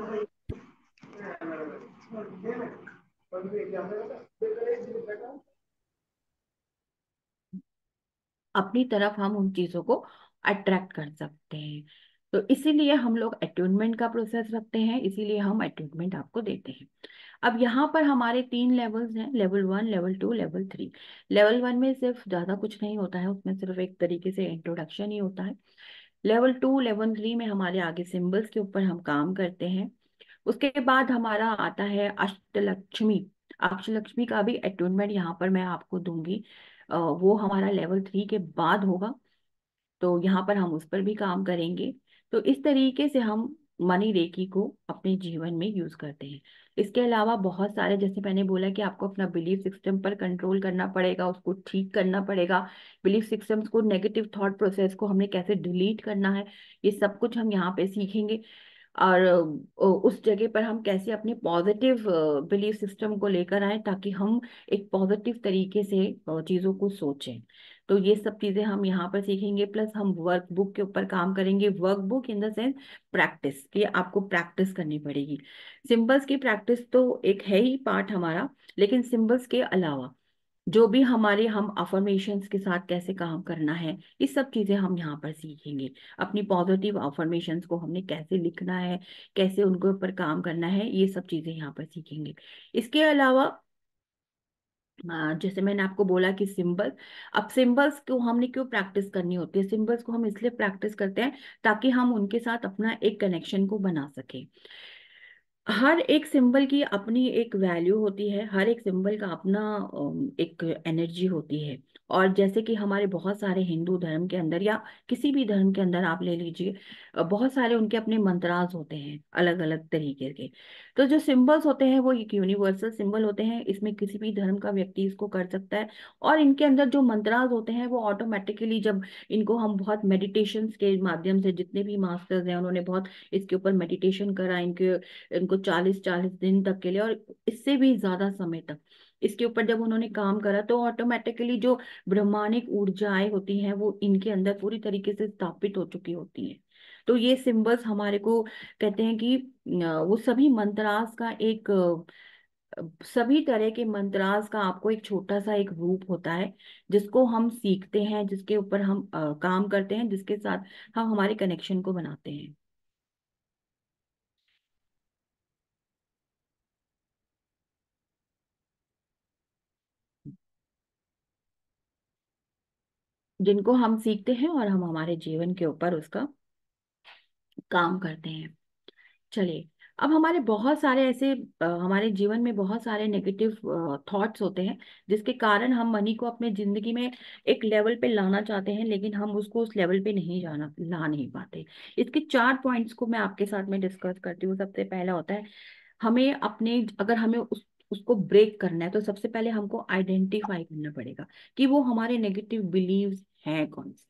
S1: अपनी तरफ हम उन चीजों को अट्रैक्ट कर सकते हैं, तो इसीलिए हम लोग अट्यूनमेंट का प्रोसेस रखते हैं, इसीलिए हम अट्यूनमेंट आपको देते हैं। अब यहाँ पर हमारे तीन लेवल्स हैं, level one, level two, level three. Level one में सिर्फ ज्यादा कुछ नहीं होता है, उसमें सिर्फ एक तरीके से इंट्रोडक्शन ही होता है। लेवल टू, लेवल थ्री में हमारे आगे सिंबल्स के ऊपर हम काम करते हैं। उसके बाद हमारा आता है अष्टलक्ष्मी। अष्टलक्ष्मी का भी अटूनमेंट यहाँ पर मैं आपको दूंगी। अ, वो हमारा लेवल थ्री के बाद होगा, तो यहाँ पर हम उस पर भी काम करेंगे। तो इस तरीके से हम मनी रेकी को अपने जीवन में यूज करते हैं। इसके अलावा बहुत सारे, जैसे मैंने बोला कि आपको अपना बिलीफ सिस्टम पर कंट्रोल करना पड़ेगा, उसको ठीक करना पड़ेगा। बिलीफ सिस्टम्स को, नेगेटिव थॉट प्रोसेस को हमें कैसे डिलीट करना है, ये सब कुछ हम यहाँ पे सीखेंगे। और अ, उस जगह पर हम कैसे अपने पॉजिटिव बिलीफ सिस्टम को लेकर आए, ताकि हम एक पॉजिटिव तरीके से अ, चीजों को सोचें। तो ये सब चीजें हम यहाँ पर सीखेंगे। प्लस हम वर्क बुक के ऊपर काम करेंगे। Work book in the sense practice, कि आपको प्रैक्टिस करनी पड़ेगी। सिंबल्स की प्रैक्टिस तो एक है ही पार्ट हमारा, लेकिन सिंबल्स के अलावा जो भी हमारे, हम अफर्मेशंस के साथ कैसे काम करना है, ये सब चीजें हम यहाँ पर सीखेंगे। अपनी पॉजिटिव अफर्मेशंस को हमने कैसे लिखना है, कैसे उनके ऊपर काम करना है, ये सब चीजें यहाँ पर सीखेंगे। इसके अलावा आ, जैसे मैंने आपको बोला कि सिंबल, अब सिंबल्स को हमने क्यों प्रैक्टिस करनी होती है? सिंबल्स को हम इसलिए प्रैक्टिस करते हैं ताकि हम उनके साथ अपना एक कनेक्शन को बना सके। हर एक सिंबल की अपनी एक वैल्यू होती है, हर एक सिंबल का अपना अम, एक एनर्जी होती है। और जैसे कि हमारे बहुत सारे हिंदू धर्म के अंदर या किसी भी धर्म के अंदर आप ले लीजिए, अ, बहुत सारे उनके अपने मंत्रास होते हैं अलग अलग तरीके के। तो जो सिंबल्स होते हैं वो एक यूनिवर्सल सिंबल होते हैं, इसमें किसी भी धर्म का व्यक्ति इसको कर सकता है। और इनके अंदर जो मंत्रास होते हैं वो ऑटोमेटिकली, जब इनको हम बहुत मेडिटेशंस के माध्यम से, जितने भी मास्टर्स हैं उन्होंने बहुत इसके ऊपर मेडिटेशन करा, इनके इनको चालीस चालीस दिन तक के लिए, और इससे भी ज्यादा समय तक इसके ऊपर जब उन्होंने काम करा, तो ऑटोमेटिकली जो ब्रह्मांडिक ऊर्जाएं होती हैं वो इनके अंदर पूरी तरीके से स्थापित हो चुकी होती हैं। तो ये सिंबल्स हमारे को कहते हैं कि अ, वो सभी मंत्रास का एक सभी तरह के मंत्रास का आपको एक छोटा सा एक रूप होता है, जिसको हम सीखते हैं, जिसके ऊपर हम अ, काम करते हैं, जिसके साथ हम हमारे कनेक्शन को बनाते हैं। जिनको हम सीखते हैं और हम हमारे जीवन के ऊपर उसका काम करते हैं। चलिए, अब हमारे बहुत सारे ऐसे अ, हमारे जीवन में बहुत सारे नेगेटिव थॉट्स होते हैं, जिसके कारण हम मनी को अपने जिंदगी में एक लेवल पे लाना चाहते हैं, लेकिन हम उसको उस लेवल पे नहीं जाना ला नहीं पाते। इसके चार पॉइंट्स को मैं आपके साथ में डिस्कस करती हूँ। सबसे पहला होता है, हमें अपने अगर हमें उस उसको ब्रेक करना है, तो सबसे पहले हमको आइडेंटिफाई करना पड़ेगा कि वो हमारे नेगेटिव बिलीव्स हैं कौन से।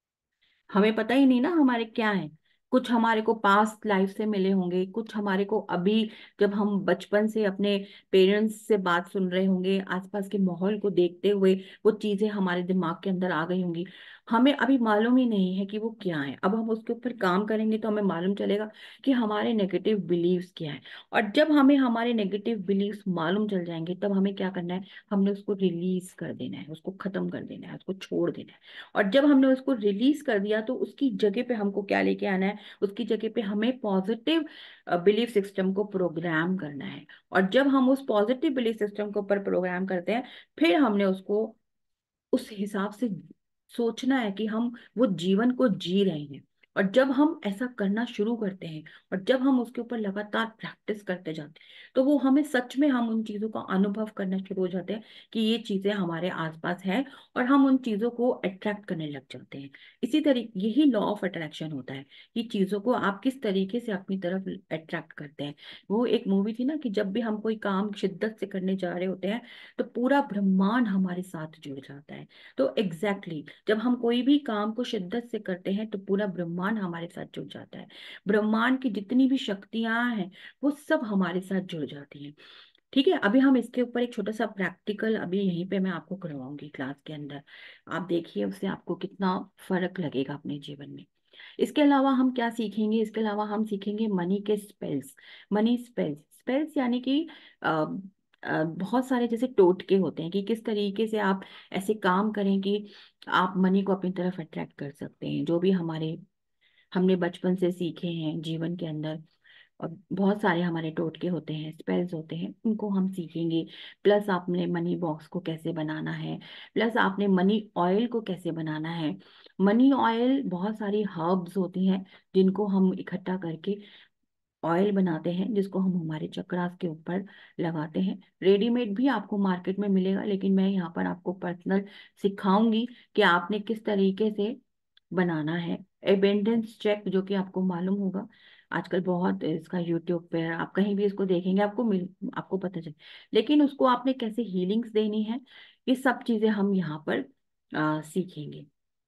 S1: हमें पता ही नहीं ना हमारे क्या है। कुछ हमारे को पास्ट लाइफ से मिले होंगे, कुछ हमारे को अभी जब हम बचपन से अपने पेरेंट्स से बात सुन रहे होंगे, आसपास के माहौल को देखते हुए वो चीजें हमारे दिमाग के अंदर आ गई होंगी। हमें अभी मालूम ही नहीं है कि वो क्या है। अब हम उसके ऊपर काम करेंगे तो हमें मालूम चलेगा कि हमारे नेगेटिव बिलीव्स क्या है। और जब हमें हमारे नेगेटिव बिलीव्स मालूम चल जाएंगे, तब हमें क्या करना है, हमने उसको रिलीज कर देना है, उसको खत्म कर देना है, उसको छोड़ देना है। और जब हमने उसको रिलीज कर दिया, तो उसकी जगह पे हमको क्या लेके आना है, उसकी जगह पे हमें पॉजिटिव बिलीफ सिस्टम को प्रोग्राम करना है। और जब हम उस पॉजिटिव बिलीफ सिस्टम के ऊपर प्रोग्राम करते हैं, फिर हमने उसको उस हिसाब से सोचना है कि हम वो जीवन को जी रहे हैं। और जब हम ऐसा करना शुरू करते हैं, और जब हम उसके ऊपर लगातार प्रैक्टिस करते जाते हैं, तो वो हमें सच में हम उन चीजों का अनुभव करना शुरू हो जाते हैं कि ये चीजें हमारे आसपास हैं, और हम उन चीजों को अट्रैक्ट करने लग जाते हैं। इसी तरीके यही लॉ ऑफ अट्रैक्शन होता है कि चीजों को आप किस तरीके से अपनी तरफ अट्रैक्ट करते हैं। वो एक मूवी थी ना कि जब भी हम कोई काम शिद्दत से करने जा रहे होते हैं, तो पूरा ब्रह्मांड हमारे साथ जुड़ जाता है। तो एग्जैक्टली exactly, जब हम कोई भी काम को शिद्दत से करते हैं, तो पूरा ब्रह्मांड हमारे साथ जुड़ जाता है। ब्रह्मांड की जितनी भी शक्तियां हैं, वो सब हमारे साथ जुड़ जाती हैं। ठीक है, अभी हम इसके ऊपर एक छोटा सा प्रैक्टिकल अभी यहीं पे मैं आपको करवाऊंगी क्लास के अंदर। आप देखिए उससे आपको कितना फर्क लगेगा अपने जीवन में। इसके अलावा हम क्या सीखेंगे, इसके अलावा हम सीखेंगे मनी के स्पेल्स। मनी स्पेल्स, स्पेल्स यानी कि अ, अ, बहुत सारे जैसे टोटके होते हैं कि किस तरीके से आप ऐसे काम करें कि आप मनी को अपनी तरफ अट्रैक्ट कर सकते हैं। जो भी हमारे हमने बचपन से सीखे हैं जीवन के अंदर, और बहुत सारे हमारे टोटके होते हैं, स्पेल्स होते हैं, उनको हम सीखेंगे। प्लस आपने मनी बॉक्स को कैसे बनाना है, प्लस आपने मनी ऑयल को कैसे बनाना है। मनी ऑयल बहुत सारी हर्ब्स होती हैं, जिनको हम इकट्ठा करके ऑयल बनाते हैं, जिसको हम हमारे चक्रास के ऊपर लगाते हैं। रेडीमेड भी आपको मार्केट में मिलेगा, लेकिन मैं यहाँ पर आपको पर्सनल सिखाऊंगी कि आपने किस तरीके से बनाना है। एबेंडेंस चेक, जो कि आपको मालूम होगा, आजकल बहुत इसका यूट्यूब पे है, आप कहीं भी इसको देखेंगे आपको मिल आपको पता चले। लेकिन उसको आपने कैसे हीलिंग्स देनी है, ये सब चीजें हम यहाँ पर आ, सीखेंगे।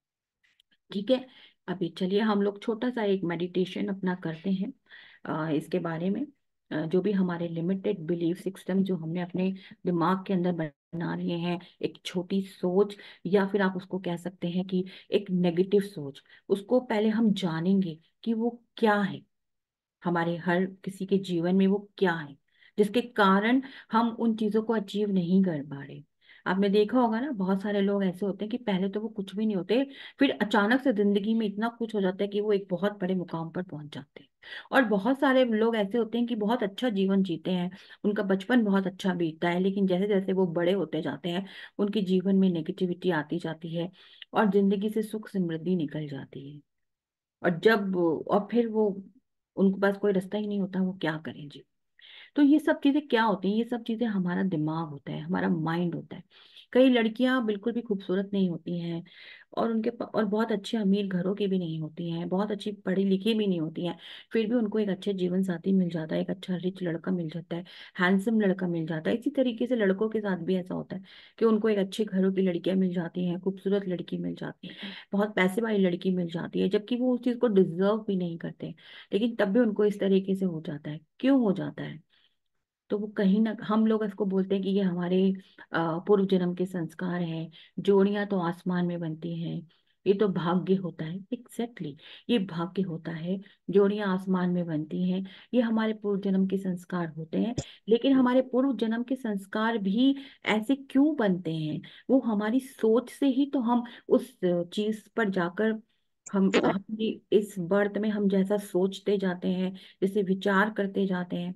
S1: ठीक है, अभी चलिए हम लोग छोटा सा एक मेडिटेशन अपना करते हैं अ, इसके बारे में। अ, जो भी हमारे लिमिटेड बिलीफ सिस्टम जो हमने अपने दिमाग के अंदर बना लिए हैं, एक छोटी सोच, या फिर आप उसको कह सकते हैं कि एक नेगेटिव सोच, उसको पहले हम जानेंगे कि वो क्या है। हमारे हर किसी के जीवन में वो क्या है, जिसके कारण हम उन चीजों को अचीव नहीं कर पा रहे। आपने देखा होगा ना, बहुत सारे लोग ऐसे होते हैं कि पहले तो वो कुछ भी नहीं होते, फिर अचानक से जिंदगी में इतना कुछ हो जाता है कि वो एक बहुत बड़े मुकाम पर पहुंच जाते हैं। और बहुत सारे लोग ऐसे होते हैं कि बहुत अच्छा जीवन जीते हैं, उनका बचपन बहुत अच्छा बीतता है, लेकिन जैसे जैसे वो बड़े होते जाते हैं, उनके जीवन में नेगेटिविटी आती जाती है, और जिंदगी से सुख समृद्धि निकल जाती है। और जब और फिर वो उनके पास कोई रास्ता ही नहीं होता, वो क्या करें जी। तो ये सब चीजें क्या होती हैं, ये सब चीजें हमारा दिमाग होता है, हमारा माइंड होता है। कई लड़कियां बिल्कुल भी खूबसूरत नहीं होती हैं, और उनके प- और बहुत अच्छे अमीर घरों की भी नहीं होती हैं, बहुत अच्छी पढ़ी लिखी भी नहीं होती हैं, फिर भी उनको एक अच्छे जीवन साथी मिल जाता है, एक अच्छा रिच लड़का मिल जाता है, हैंडसम लड़का मिल जाता है। इसी तरीके से लड़कों के साथ भी ऐसा होता है कि उनको एक अच्छे घरों की लड़कियां मिल जाती हैं, खूबसूरत लड़की मिल जाती है, बहुत पैसे वाली लड़की मिल जाती है, जबकि वो उस चीज को डिजर्व भी नहीं करते, लेकिन तब भी उनको इस तरीके से हो जाता है। क्यों हो जाता है? तो वो कहीं ना, हम लोग इसको बोलते हैं कि ये हमारे अ, पूर्व जन्म के संस्कार हैं। जोड़ियां तो आसमान में बनती हैं, ये तो भाग्य होता है। एग्जैक्टली exactly, ये भाग्य होता है। जोड़ियां आसमान में बनती हैं, ये हमारे पूर्व जन्म के संस्कार होते हैं। लेकिन हमारे पूर्व जन्म के संस्कार भी ऐसे क्यों बनते हैं? वो हमारी सोच से ही तो हम उस चीज पर जाकर, हम अपनी इस बर्थ में हम जैसा सोचते जाते हैं, जैसे विचार करते जाते हैं,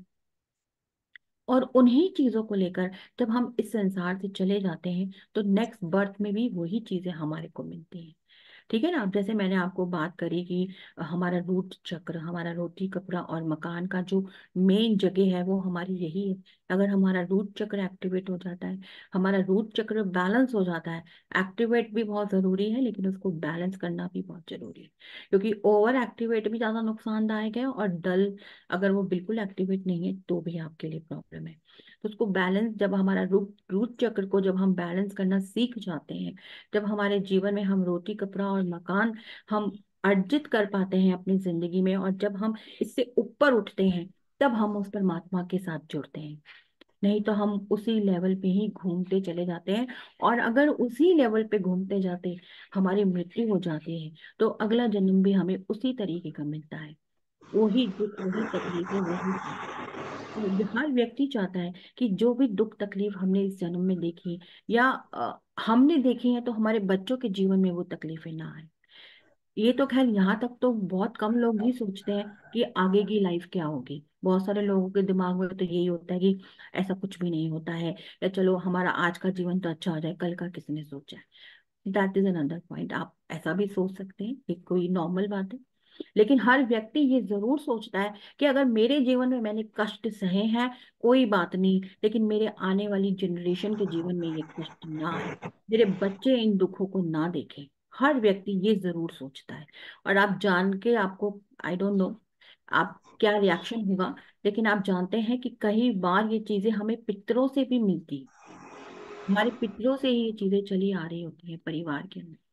S1: और उन्हीं चीजों को लेकर जब हम इस संसार से चले जाते हैं तो नेक्स्ट बर्थ में भी वही चीजें हमारे को मिलती हैं। ठीक है ना? अब जैसे मैंने आपको बात करी कि हमारा रूट चक्र, हमारा रोटी कपड़ा और मकान का जो मेन जगह है वो हमारी यही है। अगर हमारा रूट चक्र एक्टिवेट हो जाता है, हमारा रूट चक्र बैलेंस हो जाता है, एक्टिवेट भी बहुत जरूरी है लेकिन उसको बैलेंस करना भी बहुत जरूरी है, क्योंकि ओवर एक्टिवेट भी ज्यादा नुकसानदायक है और डल, अगर वो बिल्कुल एक्टिवेट नहीं है तो भी आपके लिए प्रॉब्लम है। तो उसको बैलेंस, जब हमारा रूट रूट चक्र को जब हम बैलेंस करना सीख जाते हैं, जब हमारे जीवन में हम रोटी कपड़ा और मकान हम अर्जित कर पाते हैं अपनी जिंदगी में, और जब हम इससे ऊपर उठते हैं, तब हम उस परमात्मा के साथ जुड़ते हैं। नहीं तो हम उसी लेवल पे ही घूमते चले जाते हैं। और अगर उसी लेवल पे घूमते जाते हमारी मृत्यु हो जाती है, तो अगला जन्म भी हमें उसी तरीके का मिलता है। वही दुख, वही तकलीफें, वही सब। और हर व्यक्ति चाहता है कि जो भी दुख तकलीफ हमने इस जन्म में देखी, या अ, हमने देखी है, तो हमारे बच्चों के जीवन में वो तकलीफें ना आए। ये तो खैर यहाँ तक तो बहुत कम लोग ही सोचते हैं कि आगे की लाइफ क्या होगी। बहुत सारे लोगों के दिमाग में तो यही होता है कि ऐसा कुछ भी नहीं होता है, या चलो हमारा आज का जीवन तो अच्छा हो जाए, कल का किसने सोचा है। दैट इज अनदर पॉइंट, आप ऐसा भी सोच सकते हैं, ये कोई नॉर्मल बात है। लेकिन हर व्यक्ति ये जरूर सोचता है कि अगर मेरे जीवन में मैंने कष्ट सहे हैं, कोई बात नहीं, लेकिन मेरे आने वाली जनरेशन के जीवन में ये कष्ट ना आए, मेरे बच्चे इन दुखों को ना देखें। हर व्यक्ति ये जरूर सोचता है। और आप जान के, आपको आई डोंट नो आप क्या रिएक्शन होगा, लेकिन आप जानते हैं कि कई बार ये चीजें हमें पितरों से भी मिलती है। हमारे पितरों से ही ये चीजें चली आ रही होती है परिवार के अंदर।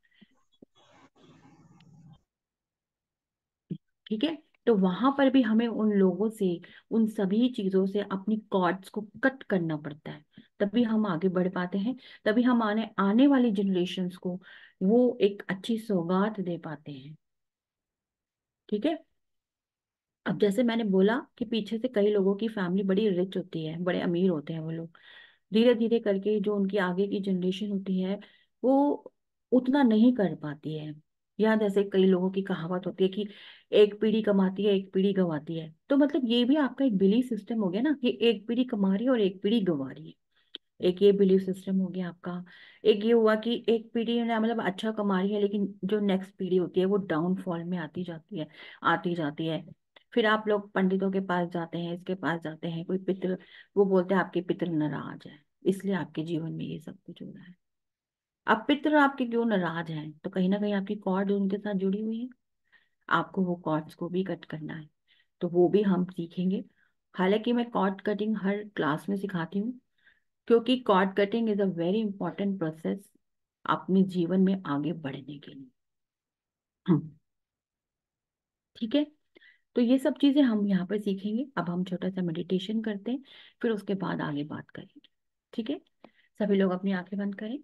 S1: ठीक है? तो वहां पर भी हमें उन लोगों से, उन सभी चीजों से अपनी कॉर्ड्स को कट करना पड़ता है, तभी हम आगे बढ़ पाते हैं। तभी हम आने आने वाली जनरेशन्स को वो एक अच्छी सौगात दे पाते हैं। ठीक है? अब जैसे मैंने बोला कि पीछे से कई लोगों की फैमिली बड़ी रिच होती है, बड़े अमीर होते हैं वो लोग, धीरे धीरे करके जो उनकी आगे की जनरेशन होती है वो उतना नहीं कर पाती है। या जैसे कई लोगों की कहावत होती है कि एक पीढ़ी कमाती है, एक पीढ़ी गंवाती है। तो मतलब ये भी आपका एक बिलीफ सिस्टम हो गया ना, कि एक पीढ़ी कमा रही है और एक पीढ़ी गंवा रही है। एक ये बिलीफ सिस्टम हो गया आपका। एक ये हुआ कि एक पीढ़ी ना मतलब अच्छा कमा रही है, लेकिन जो नेक्स्ट पीढ़ी होती है वो डाउनफॉल में आती जाती है, आती जाती है। फिर आप लोग पंडितों के पास जाते हैं, इसके पास जाते हैं, कोई पितृ, वो बोलते हैं आपके पितृ नाराज है, इसलिए आपके जीवन में ये सब कुछ हो रहा है। अब पितृ आपके क्यों नाराज हैं? तो कहीं ना कहीं आपकी कॉर्ड उनके साथ जुड़ी हुई है। आपको वो कॉर्ड्स को भी कट करना है, तो वो भी हम सीखेंगे। हालांकि मैं कॉर्ड कटिंग हर क्लास में सिखाती हूँ, क्योंकि cord cutting is a very important process अपने जीवन में आगे बढ़ने के लिए। हम्म, ठीक है? तो ये सब चीजें हम यहाँ पर सीखेंगे। अब हम छोटा सा मेडिटेशन करते हैं, फिर उसके बाद आगे बात करेंगे। ठीक है? सभी लोग अपनी आंखें बंद करें।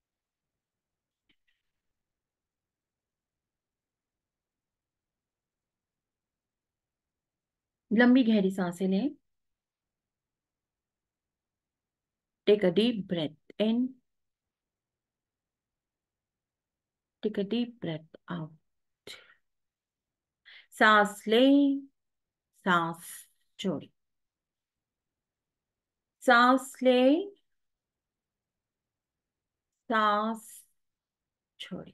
S1: लंबी गहरी सांसें लें। Take a deep breath in, take a deep breath out. सांस लें, सांस छोड़ें, सांस लें, सांस छोड़ें।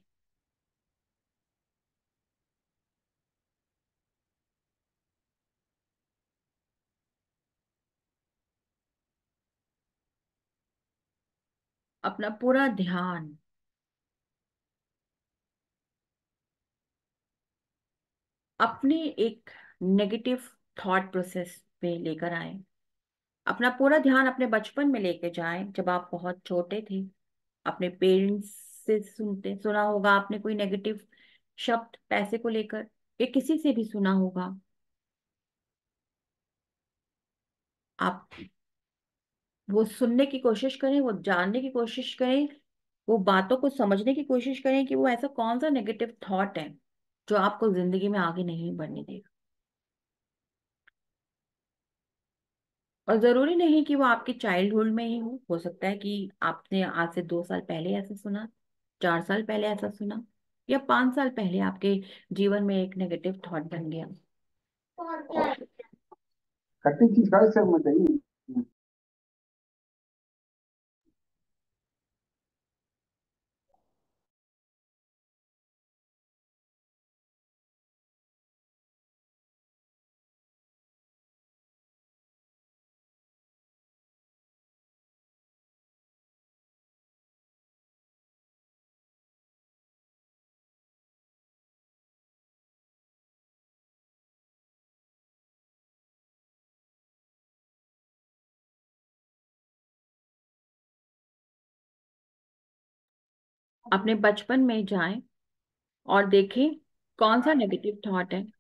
S1: अपना पूरा ध्यान अपने एक नेगेटिव थॉट प्रोसेस पे लेकर आए। अपना पूरा ध्यान अपने बचपन में लेके जाएं, जब आप बहुत छोटे थे। अपने पेरेंट्स से सुनते सुना होगा आपने कोई नेगेटिव शब्द पैसे को लेकर, या किसी से भी सुना होगा। आप वो सुनने की कोशिश करें, वो जानने की कोशिश करें वो बातों को समझने की कोशिश करें कि वो ऐसा कौन सा नेगेटिव थॉट है जो आपको जिंदगी में आगे नहीं बढ़ने देगा। और जरूरी नहीं कि वो आपके चाइल्डहुड में ही हो हो सकता है कि आपने आज से दो साल पहले ऐसा सुना, चार साल पहले ऐसा सुना, या पांच साल पहले आपके जीवन में एक नेगेटिव थॉट बन गया। और
S5: खट्टी चीज खाए सर मत नहीं।
S1: अपने बचपन में जाएं और देखें कौन सा नेगेटिव थॉट है।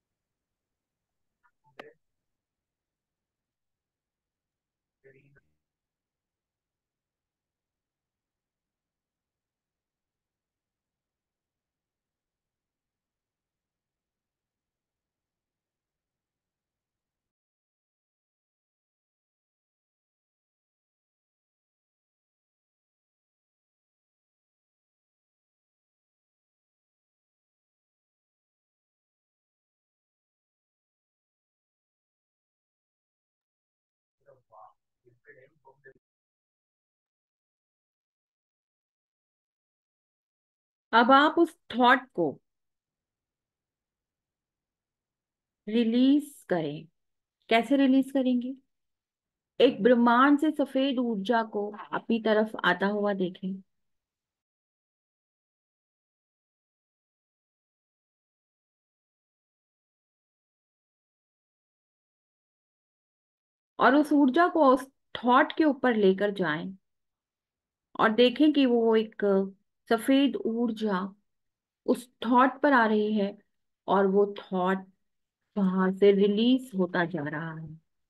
S1: अब आप उस थॉट को रिलीज करें। कैसे रिलीज करेंगे? एक ब्रह्मांड से सफेद ऊर्जा को अपनी तरफ आता हुआ देखें, और उस ऊर्जा को उस थॉट के ऊपर लेकर जाएं और देखें कि वो एक सफेद ऊर्जा उस थॉट पर आ रही है, और वो थॉट वहां से रिलीज होता जा रहा है।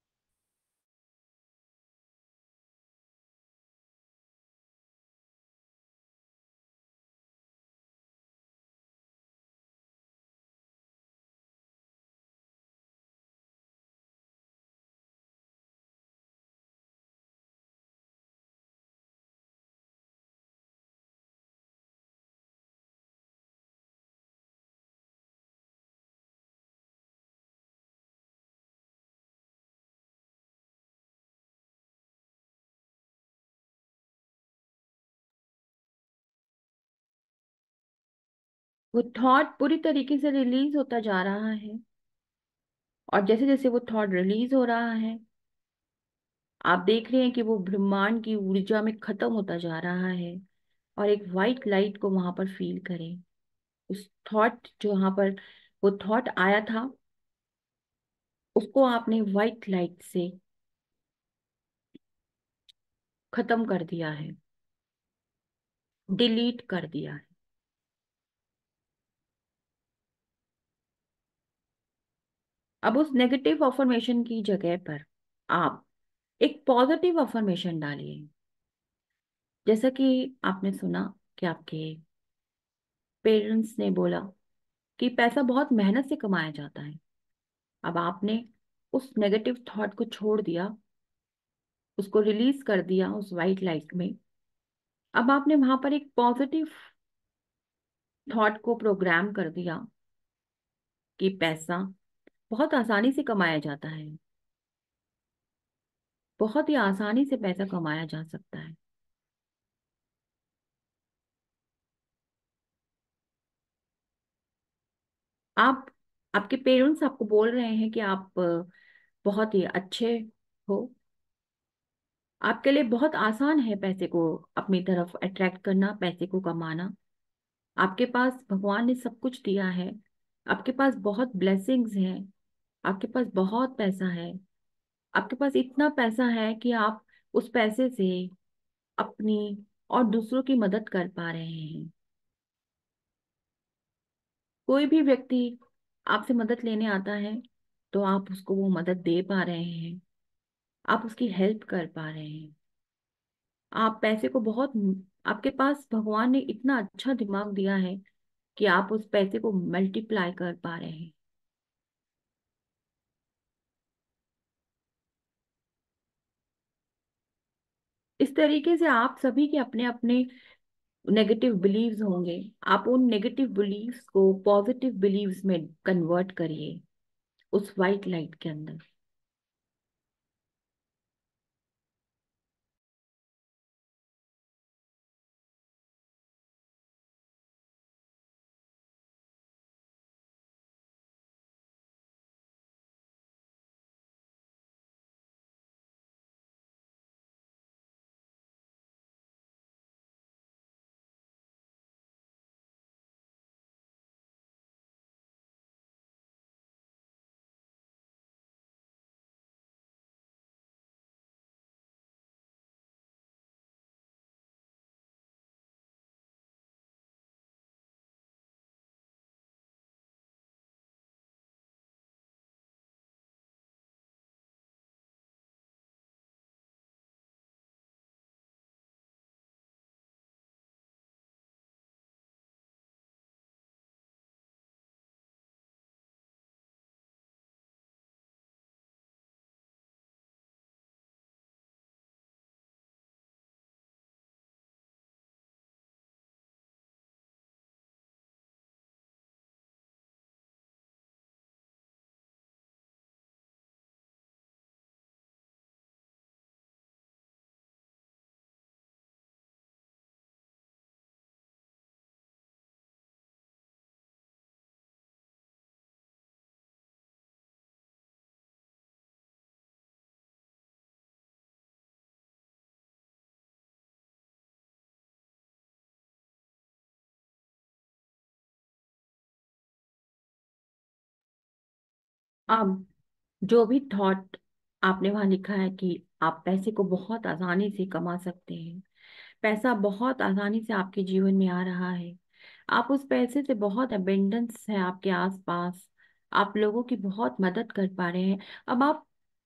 S1: वो थॉट पूरी तरीके से रिलीज होता जा रहा है, और जैसे जैसे वो थॉट रिलीज हो रहा है, आप देख रहे हैं कि वो ब्रह्मांड की ऊर्जा में खत्म होता जा रहा है, और एक वाइट लाइट को वहां पर फील करें। उस थॉट जो वहां पर वो थॉट आया था, उसको आपने वाइट लाइट से खत्म कर दिया है, डिलीट कर दिया है। अब उस नेगेटिव अफर्मेशन की जगह पर आप एक पॉजिटिव अफर्मेशन डालिए। जैसा कि आपने सुना कि आपके पेरेंट्स ने बोला कि पैसा बहुत मेहनत से कमाया जाता है। अब आपने उस नेगेटिव थॉट को छोड़ दिया, उसको रिलीज कर दिया उस वाइट लाइट में। अब आपने वहां पर एक पॉजिटिव थॉट को प्रोग्राम कर दिया कि पैसा बहुत आसानी से कमाया जाता है, बहुत ही आसानी से पैसा कमाया जा सकता है। आप आपके पेरेंट्स आपको बोल रहे हैं कि आप अ, बहुत ही अच्छे हो, आपके लिए बहुत आसान है पैसे को अपनी तरफ अट्रैक्ट करना, पैसे को कमाना। आपके पास भगवान ने सब कुछ दिया है, आपके पास बहुत ब्लेसिंग्स हैं, आपके पास बहुत पैसा है, आपके पास इतना पैसा है कि आप उस पैसे से अपनी और दूसरों की मदद कर पा रहे हैं। कोई भी व्यक्ति आपसे मदद लेने आता है तो आप उसको वो मदद दे पा रहे हैं, आप उसकी हेल्प कर पा रहे हैं। आप पैसे को बहुत आपके पास भगवान ने इतना अच्छा दिमाग दिया है कि आप उस पैसे को मल्टीप्लाई कर पा रहे हैं। इस तरीके से आप सभी के अपने अपने नेगेटिव बिलीव्स होंगे। आप उन नेगेटिव बिलीव्स को पॉजिटिव बिलीव्स में कन्वर्ट करिए, उस वाइट लाइट के अंदर। अब जो भी थॉट आपने वहां लिखा है कि आप पैसे को बहुत आसानी से कमा सकते हैं, पैसा बहुत आसानी से आपके जीवन में आ रहा है, आप उस पैसे से बहुत अबेंडेंस है आपके आसपास, आप लोगों की बहुत मदद कर पा रहे हैं। अब आप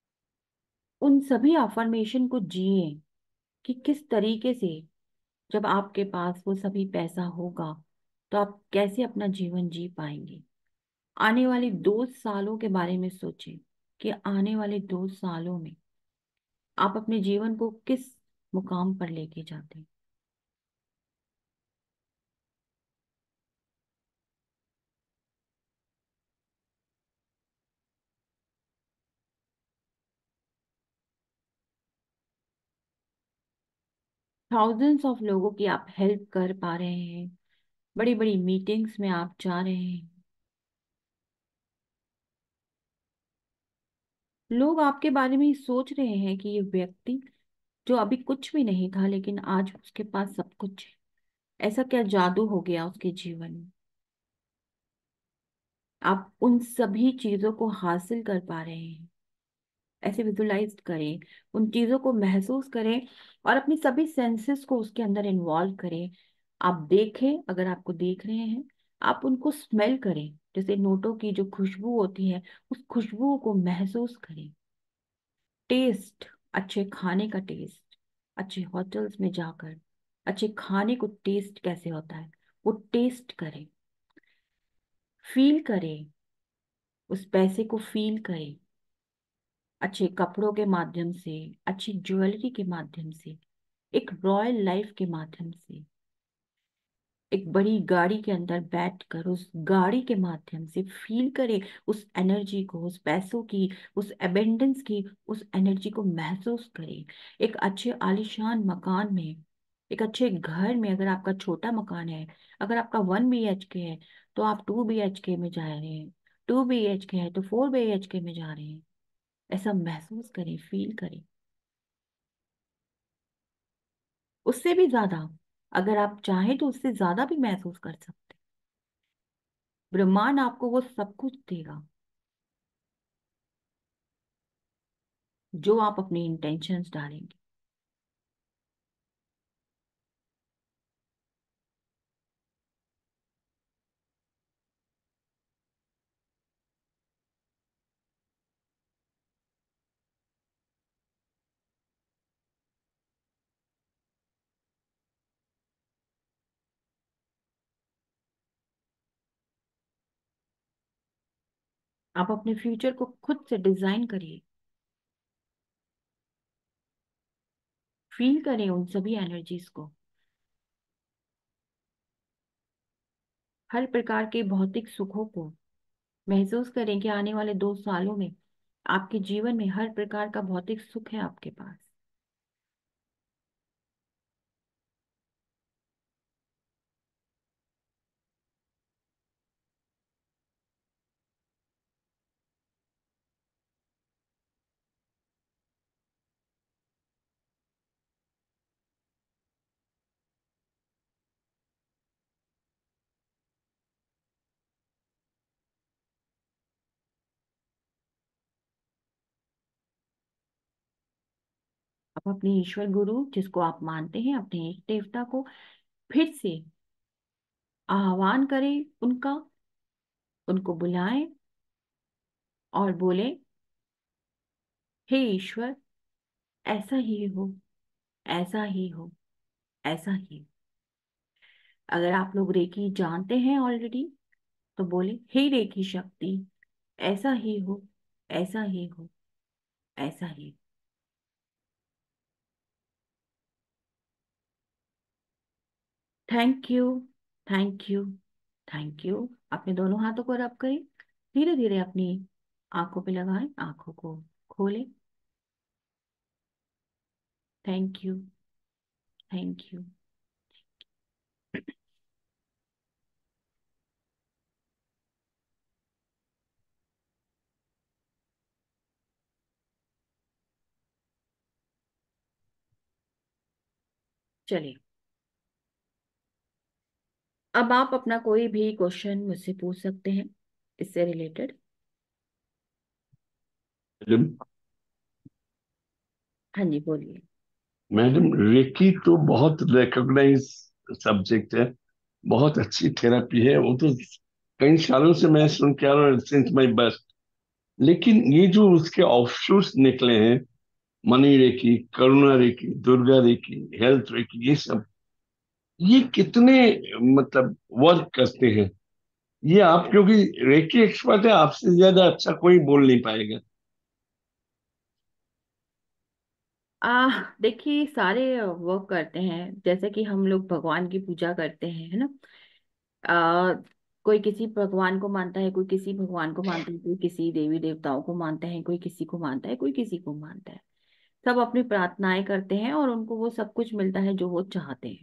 S1: उन सभी अफर्मेशन को जिए कि किस तरीके से जब आपके पास वो सभी पैसा होगा तो आप कैसे अपना जीवन जी पाएंगे। आने वाले दो सालों के बारे में सोचें कि आने वाले दो सालों में आप अपने जीवन को किस मुकाम पर लेके जाते हैं। थाउजेंड्स ऑफ लोगों की आप हेल्प कर पा रहे हैं, बड़ी बड़ी मीटिंग्स में आप जा रहे हैं, लोग आपके बारे में ही सोच रहे हैं कि ये व्यक्ति जो अभी कुछ भी नहीं था लेकिन आज उसके पास सब कुछ है, ऐसा क्या जादू हो गया उसके जीवन में। आप उन सभी चीजों को हासिल कर पा रहे हैं। ऐसे विजुलाइज करें, उन चीजों को महसूस करें और अपनी सभी सेंसेस को उसके अंदर इन्वॉल्व करें। आप देखें, अगर आपको देख रहे हैं, आप उनको स्मेल करें, जैसे नोटों की जो खुशबू होती है उस खुशबू को महसूस करें। टेस्ट, अच्छे खाने का टेस्ट, अच्छे होटल्स में जाकर अच्छे खाने को टेस्ट कैसे होता है वो टेस्ट करें। फील करें, उस पैसे को फील करें, अच्छे कपड़ों के माध्यम से, अच्छी ज्वेलरी के माध्यम से, एक रॉयल लाइफ के माध्यम से, एक बड़ी गाड़ी के अंदर बैठकर उस गाड़ी के माध्यम से फील करें उस एनर्जी को, उस पैसों की, उस एबेंडेंस की, उस एनर्जी को महसूस करें। एक अच्छे आलीशान मकान में, एक अच्छे घर में, अगर आपका छोटा मकान है, अगर आपका वन बी एच के है तो आप टू बी एच के में जा रहे हैं, टू बी एच के है तो फोर बी एच के में जा रहे हैं। ऐसा महसूस करें, फील करें। उससे भी ज्यादा, अगर आप चाहें तो उससे ज्यादा भी महसूस कर सकते हैं। ब्रह्मांड आपको वो सब कुछ देगा जो आप अपनी इंटेंशंस डालेंगे। आप अपने फ्यूचर को खुद से डिजाइन करिए, फील करें उन सभी एनर्जीज को। हर प्रकार के भौतिक सुखों को महसूस करें कि आने वाले दो सालों में आपके जीवन में हर प्रकार का भौतिक सुख है आपके पास। आप अपने ईश्वर गुरु जिसको आप मानते हैं, अपने एक देवता को फिर से आह्वान करें उनका, उनको बुलाएं और बोले, हे ईश्वर, ऐसा ही हो, ऐसा ही हो, ऐसा ही हो। अगर आप लोग रेकी जानते हैं ऑलरेडी तो बोले, हे रेकी शक्ति, ऐसा ही हो, ऐसा ही हो, ऐसा ही। Thank you, thank you, thank you. अपने दोनों हाथों को रब करें, धीरे धीरे अपनी आंखों पे लगाएं, आंखों को खोलें। Thank you, thank you. चलिए, अब आप अपना कोई भी क्वेश्चन मुझसे पूछ सकते हैं इससे रिलेटेड।
S2: मैडम
S1: हाँ जी, बोलिए।
S2: मैडम रेकी तो बहुत रिकॉग्नाइज सब्जेक्ट है, बहुत अच्छी थेरेपी है, वो तो कई सालों से मैं सुन के आ रहा हूँ सिंस माई बर्थ। लेकिन ये जो उसके ऑफशूट्स निकले हैं, money reiki, Karuna reiki, Durga reiki, health reiki, ये सब, ये कितने मतलब वर्क करते हैं? ये आप क्योंकि रेकी एक्सपर्ट है, आपसे ज्यादा अच्छा कोई बोल नहीं पाएगा।
S1: आ देखिए, सारे वर्क करते हैं, जैसे कि हम लोग भगवान की पूजा करते हैं, है ना। आ, कोई किसी भगवान को मानता है, कोई किसी भगवान को मानता है, कोई किसी देवी देवताओं को मानता है, कोई किसी को मानता है, कोई किसी को मानता है। सब अपनी प्रार्थनाएं करते हैं और उनको वो सब कुछ मिलता है जो वो चाहते हैं,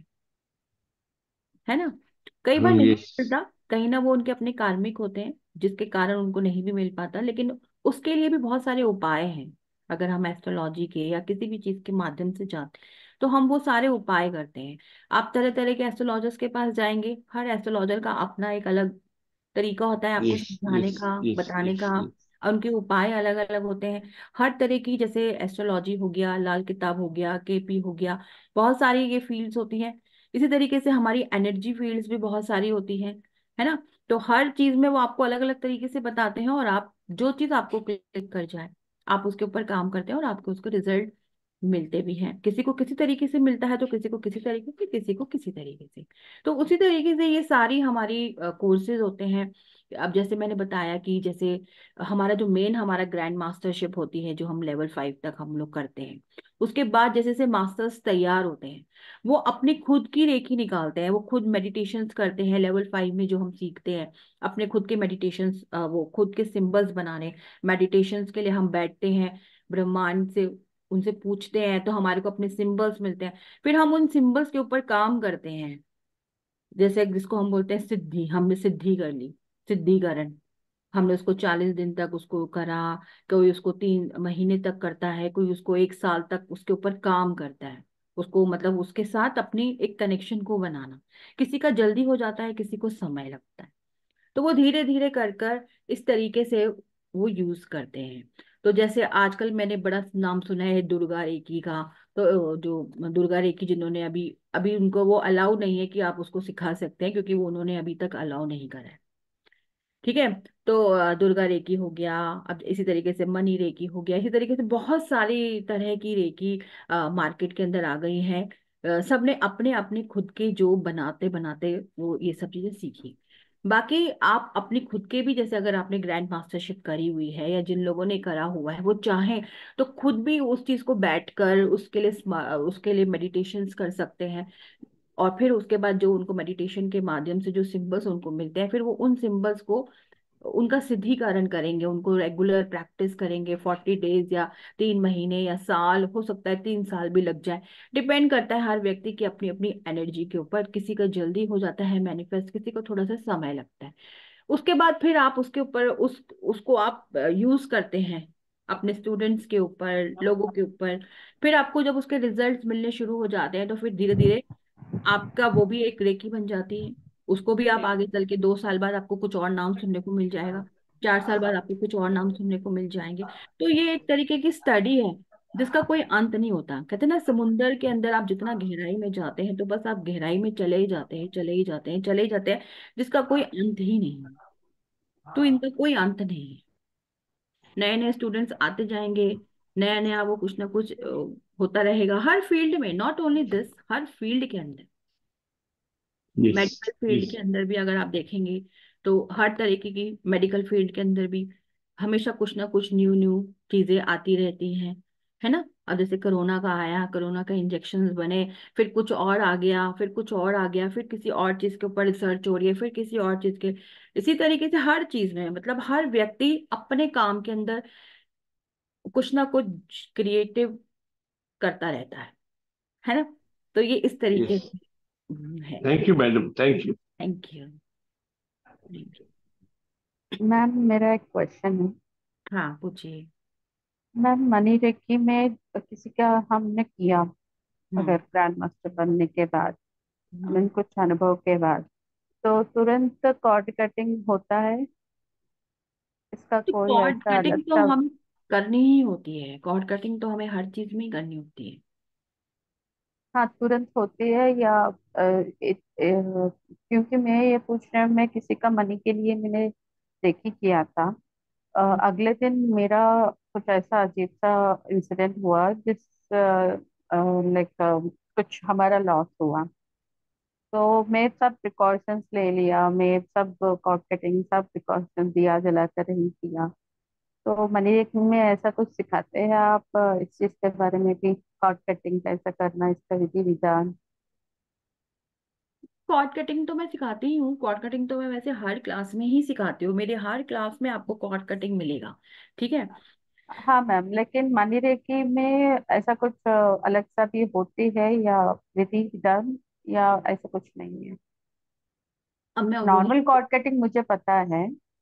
S1: है ना। कई बार नहीं
S2: ये
S1: मिलता, कहीं ना वो उनके अपने कार्मिक होते हैं जिसके कारण उनको नहीं भी मिल पाता, लेकिन उसके लिए भी बहुत सारे उपाय हैं। अगर हम एस्ट्रोलॉजी के या किसी भी चीज के माध्यम से जाते तो हम वो सारे उपाय करते हैं। आप तरह तरह के एस्ट्रोलॉजर्स के पास जाएंगे, हर एस्ट्रोलॉजर का अपना एक अलग तरीका होता है आपको
S2: यस
S1: समझाने
S2: यस
S1: का,
S2: यस
S1: बताने
S2: यस
S1: का।
S2: यस।
S1: और उनके उपाय अलग अलग होते हैं। हर तरह की, जैसे एस्ट्रोलॉजी हो गया, लाल किताब हो गया, केपी हो गया, बहुत सारी ये फील्ड्स होती हैं। इसी तरीके से हमारी एनर्जी फील्ड्स भी बहुत सारी होती हैं, है ना। तो हर चीज में वो आपको अलग अलग तरीके से बताते हैं, और आप जो चीज आपको क्लिक कर जाए आप उसके ऊपर काम करते हैं और आपको उसको रिजल्ट मिलते भी हैं। किसी को किसी तरीके से मिलता है तो किसी को किसी तरीके से, किसी को किसी तरीके से। तो उसी तरीके से ये सारी हमारी कोर्सेज होते हैं। अब जैसे मैंने बताया कि जैसे हमारा जो मेन हमारा ग्रैंड मास्टरशिप होती है, जो हम लेवल फाइव तक हम लोग करते हैं, उसके बाद जैसे से मास्टर्स तैयार होते हैं, वो अपनी खुद की रेखी निकालते हैं, वो खुद मेडिटेशंस करते हैं। लेवल फाइव में जो हम सीखते हैं अपने खुद के मेडिटेशंस, वो खुद के सिंबल्स बनाने, मेडिटेशंस के लिए हम बैठते हैं, ब्रह्मांड से उनसे पूछते हैं तो हमारे को अपने सिंबल्स मिलते हैं। फिर हम उन सिंबल्स के ऊपर काम करते हैं, जैसे जिसको हम बोलते हैं सिद्धि, हमने सिद्धि कर ली, सिद्धिकरण। हमने उसको चालीस दिन तक उसको करा, कोई उसको तीन महीने तक करता है, कोई उसको एक साल तक उसके ऊपर काम करता है। उसको मतलब उसके साथ अपनी एक कनेक्शन को बनाना, किसी का जल्दी हो जाता है, किसी को समय लगता है। तो वो धीरे धीरे कर कर इस तरीके से वो यूज करते हैं। तो जैसे आजकल मैंने बड़ा नाम सुना है दुर्गा रेकी का। तो जो दुर्गा रेकी जिन्होंने अभी अभी उनको वो अलाउ नहीं है कि आप उसको सिखा सकते हैं, क्योंकि वो उन्होंने अभी तक अलाउ नहीं करा है। ठीक है। तो अ, दुर्गा रेकी हो गया, अब इसी तरीके से मनी रेकी हो गया, इसी तरीके से बहुत सारी तरह की रेकी मार्केट के अंदर आ गई हैं। अ, सबने अपने अपने खुद के जो बनाते बनाते वो ये सब चीजें सीखी। बाकी आप अपनी खुद के भी, जैसे अगर आपने ग्रैंड मास्टरशिप करी हुई है या जिन लोगों ने करा हुआ है वो चाहें तो खुद भी उस चीज को बैठकर उसके लिए स्मा- उसके लिए मेडिटेशंस कर सकते हैं। और फिर उसके बाद जो उनको मेडिटेशन के माध्यम से जो सिंबल्स उनको मिलते हैं, फिर वो उन सिंबल्स को उनका सिद्धिकरण करेंगे, उनको रेगुलर प्रैक्टिस करेंगे फोर्टी डेज, या तीन महीने, या साल, हो सकता है तीन साल भी लग जाए। डिपेंड करता है हर व्यक्ति की अपनी अपनी एनर्जी के ऊपर, किसी का जल्दी हो जाता है मैनिफेस्ट, किसी को थोड़ा सा समय लगता है। उसके बाद फिर आप उसके ऊपर उस उसको आप यूज करते हैं अपने स्टूडेंट्स के ऊपर, लोगों के ऊपर। फिर आपको जब उसके रिजल्ट्स मिलने शुरू हो जाते हैं तो फिर धीरे धीरे आपका वो भी एक रेकी बन जाती है। उसको भी आप आगे चल के दो साल बाद आपको कुछ और नाम सुनने को मिल जाएगा, चार साल बाद आपको कुछ और नाम सुनने को मिल जाएंगे। तो ये एक तरीके की स्टडी है जिसका कोई अंत नहीं होता। कहते हैं ना, समुंदर के अंदर आप जितना गहराई में जाते हैं तो बस आप गहराई में चले ही जाते हैं, चले ही जाते हैं, चले ही जाते हैं, जिसका कोई अंत ही नहीं है। तो इनका कोई अंत नहीं है। नए नए स्टूडेंट्स आते जाएंगे, नया नया वो कुछ ना कुछ अ, होता रहेगा हर फील्ड में, नॉट ओनली दिस, हर फील्ड के अंदर।
S2: यस।
S1: Medical field
S2: yes.
S1: के अंदर भी अगर आप देखेंगे तो हर तरीके की मेडिकल फील्ड के अंदर भी हमेशा कुछ ना कुछ न्यू न्यू चीजें आती रहती हैं, है ना। अब जैसे कोरोना का आया, कोरोना का इंजेक्शन बने, फिर कुछ और आ गया, फिर कुछ और आ गया, फिर किसी और चीज के ऊपर रिसर्च हो रही है, फिर किसी और चीज के। इसी तरीके से हर चीज में, मतलब हर व्यक्ति अपने काम के अंदर कुछ ना कुछ क्रिएटिव करता रहता है है ना। तो ये इस तरीके
S2: यस।
S1: से हम्म, है।
S2: Thank you madam, thank you.
S1: Thank you.
S3: Ma'am मेरा एक क्वेश्चन है।
S1: हाँ पूछिए।
S3: मैम मनी रेकी में किसी का हमने किया, अगर
S1: हम्म
S3: ग्रैंड मास्टर बनने के बाद, आई मीन
S1: हम्म।
S3: कुछ अनुभव के बाद, तो तुरंत कॉर्ड कटिंग होता है? इसका
S1: तो
S3: कोई
S1: कॉर्ड
S3: ऐसा अलग
S1: कटिंग तो
S3: सा?
S1: हम करनी ही होती है, कॉर्ड कटिंग तो हमें हर चीज में ही करनी होती है।
S3: हाँ तुरंत होती है या अ, इत, अ, क्योंकि मैं ये पूछ रहा हूँ, मैं किसी का मनी के लिए मैंने रेकी किया था। अ, अगले दिन मेरा कुछ ऐसा अजीब सा इंसिडेंट हुआ जिस लाइक कुछ हमारा लॉस हुआ। तो मैं सब प्रिकॉशंस ले लिया, मैं सब कॉर्ड कटिंग सब प्रिकॉशंस दिया जलाकर ही किया। तो मनी रेकिंग में ऐसा कुछ सिखाते हैं आप अ, इस चीज़ के बारे में कि कॉर्ड कटिंग कैसा करना, इसका विधि विधान?
S1: कॉर्ड कटिंग तो मैं सिखाती ही हूँ, कॉर्ड कटिंग तो मैं वैसे हर क्लास में ही सिखाती हूँ, मेरे हर क्लास में आपको कॉर्ड कटिंग मिलेगा। ठीक है।
S3: हाँ मैम, लेकिन मनी रेकी में ऐसा कुछ अ, अलग सा भी होती है या विधि विधान, या ऐसा कुछ नहीं है?
S1: अब मैं वही
S3: नॉर्मल कॉर्ड कटिंग मुझे पता है,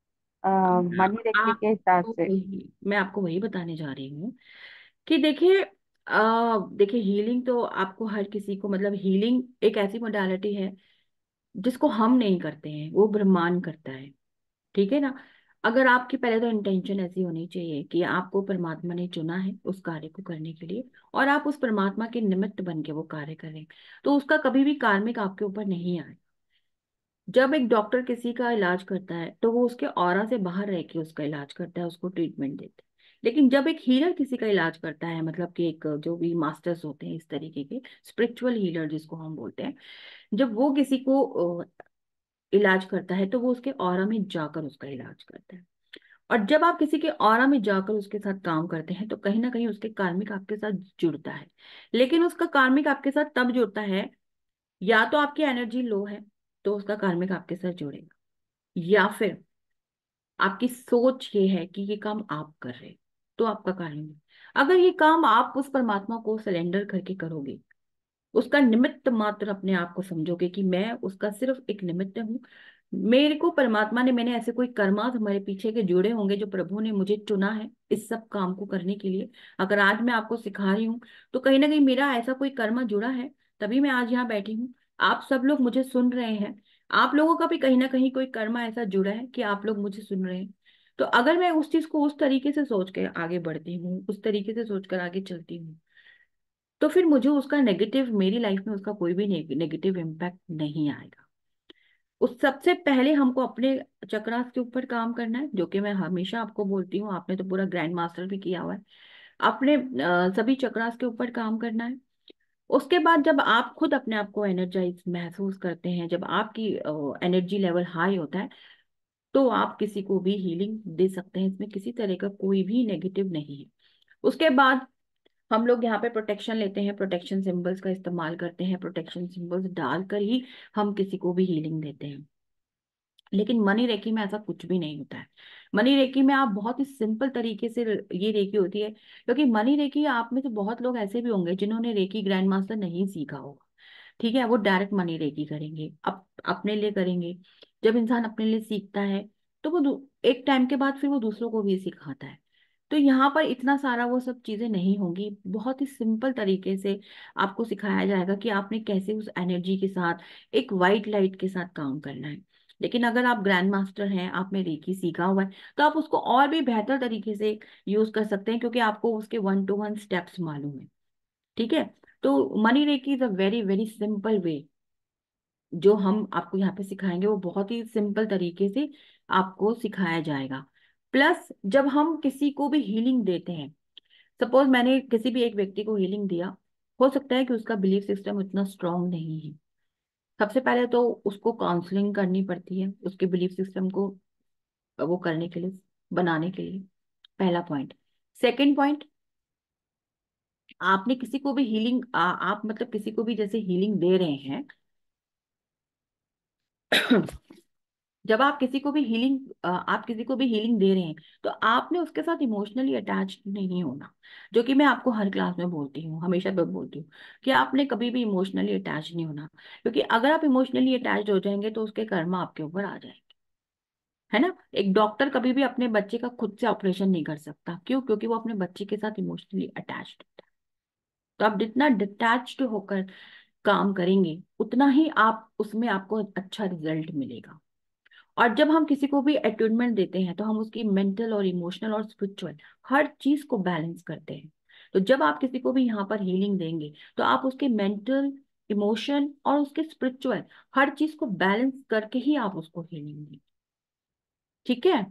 S3: मनी रेकी के हिसाब
S1: आपको
S3: से।
S1: वही मैं आपको वही बताने जा रही हूँ कि देखिए, आ, देखिए हीलिंग तो आपको हर किसी को, मतलब हीलिंग एक ऐसी मोडालिटी है जिसको हम नहीं करते हैं, वो ब्रह्मांड करता है। ठीक है ना। अगर आपकी पहले तो इंटेंशन ऐसी होनी चाहिए कि आपको परमात्मा ने चुना है उस कार्य को करने के लिए, और आप उस परमात्मा के निमित्त बन के वो कार्य करें, तो उसका कभी भी कार्मिक आपके ऊपर नहीं आए। जब एक डॉक्टर किसी का इलाज करता है तो वो उसके ऑरा से बाहर रह के उसका इलाज करता है, उसको ट्रीटमेंट देता है। लेकिन जब एक हीलर किसी का इलाज करता है, मतलब कि एक जो भी मास्टर्स होते हैं इस तरीके के, स्पिरिचुअल हीलर जिसको हम बोलते हैं, जब वो किसी को अ, इलाज करता है तो वो उसके ऑरा में जाकर उसका इलाज करता है। और जब आप किसी के ऑरा में जाकर उसके साथ काम करते हैं तो कहीं ना कहीं उसके कार्मिक आपके साथ जुड़ता है। लेकिन उसका कार्मिक आपके साथ तब जुड़ता है, या तो आपकी एनर्जी लो है तो उसका कार्मिक आपके साथ जुड़ेगा, या फिर आपकी सोच ये है कि ये काम आप कर रहे हैं, तो आपका कार्मिक। अगर ये काम आप उस परमात्मा को सिलेंडर करके करोगे, उसका निमित्त मात्र अपने आप को समझोगे कि मैं उसका सिर्फ एक निमित्त हूँ, मेरे को परमात्मा ने, मैंने ऐसे कोई कर्मास हमारे पीछे के जुड़े होंगे जो प्रभु ने मुझे चुना है इस सब काम को करने के लिए। अगर आज मैं आपको सिखा रही हूँ तो कहीं ना कहीं मेरा ऐसा कोई कर्म जुड़ा है, तभी मैं आज यहाँ बैठी हूँ। आप सब लोग मुझे सुन रहे हैं, आप लोगों का भी कहीं ना कहीं कोई कर्म ऐसा जुड़ा है कि आप लोग मुझे सुन रहे हैं। तो अगर मैं उस चीज को उस तरीके से सोच के आगे बढ़ती हूँ, उस तरीके से सोचकर आगे चलती हूँ, तो फिर मुझे उसका नेगेटिव, मेरी लाइफ में उसका कोई भी नेगेटिव इम्पैक्ट नहीं आएगा। उस सबसे पहले हमको अपने चक्रास के ऊपर काम करना है, जो कि मैं हमेशा आपको बोलती हूँ, आपने तो पूरा ग्रैंड मास्टर भी किया हुआ है। अपने अ, सभी चक्रास के ऊपर काम करना है। उसके बाद जब आप खुद अपने आप को एनर्जाइज महसूस करते हैं, जब आपकी एनर्जी लेवल हाई होता है, तो आप किसी को भी हीलिंग दे सकते हैं। इसमें किसी तरह का कोई भी नेगेटिव नहीं है। उसके बाद हम लोग यहाँ पे प्रोटेक्शन लेते हैं, प्रोटेक्शन सिंबल्स का इस्तेमाल करते हैं, प्रोटेक्शन सिंबल्स डालकर ही हम किसी को भी हीलिंग देते हैं। लेकिन मनी रेकी में ऐसा कुछ भी नहीं होता है। मनी रेकी में आप बहुत ही सिंपल तरीके से, ये रेकी होती है, क्योंकि मनी रेकी, आप में से बहुत लोग ऐसे भी होंगे जिन्होंने रेकी ग्रैंड मास्टर नहीं सीखा होगा। ठीक है, वो डायरेक्ट मनी रेकी करेंगे, अप, अपने लिए करेंगे। जब इंसान अपने लिए सीखता है तो वो दू- एक टाइम के बाद फिर वो दूसरों को भी सिखाता है। तो यहाँ पर इतना सारा वो सब चीजें नहीं होंगी, बहुत ही सिंपल तरीके से आपको सिखाया जाएगा कि आपने कैसे उस एनर्जी के साथ, एक वाइट लाइट के साथ काम करना है। लेकिन अगर आप ग्रैंड मास्टर हैं, आपने रेकी सीखा हुआ है, तो आप उसको और भी बेहतर तरीके से यूज कर सकते हैं, क्योंकि आपको उसके वन टू वन स्टेप्स मालूम है। ठीक है। तो money reiki is a very very simple way. जो हम आपको यहाँ पे सिखाएंगे वो बहुत ही सिंपल तरीके से आपको सिखाया जाएगा। प्लस जब हम किसी को भी हीलिंग देते हैं, सपोज मैंने किसी भी एक व्यक्ति को हीलिंग दिया, हो सकता है कि उसका बिलीफ सिस्टम उतना स्ट्रांग नहीं है। सबसे पहले तो उसको काउंसलिंग करनी पड़ती है उसके बिलीफ सिस्टम को वो करने के लिए, बनाने के लिए। पहला पॉइंट। सेकंड पॉइंट, आपने किसी को भी हीलिंग, आप मतलब किसी को भी जैसे हीलिंग दे रहे हैं जब आप किसी को भी हीलिंग आप किसी को भी हीलिंग दे रहे हैं, तो आपने उसके साथ इमोशनली अटैच नहीं होना। जो कि मैं आपको हर क्लास में बोलती हूँ, हमेशा मैं बोलती हूँ कि आपने कभी भी इमोशनली अटैच नहीं होना। क्योंकि अगर आप इमोशनली अटैच हो जाएंगे तो उसके कर्मा आपके ऊपर आ जाएंगे। है ना। एक डॉक्टर कभी भी अपने बच्चे का खुद से ऑपरेशन नहीं कर सकता, क्यों? क्योंकि वो अपने बच्चे के साथ इमोशनली अटैच्ड होता है। तो आप जितना डिटैच्ड होकर काम करेंगे, उतना ही आप उसमें आपको अच्छा रिजल्ट मिलेगा। और जब हम किसी को भी अटूनमेंट देते हैं, तो हम उसकी मेंटल और इमोशनल और स्पिरिचुअल हर चीज को बैलेंस करते हैं। तो जब आप किसी को भी यहाँ पर हीलिंग देंगे, तो आप उसके मेंटल, इमोशन और उसके स्पिरिचुअल हर चीज को बैलेंस करके ही आप उसको हीलिंग देंगे। ठीक है।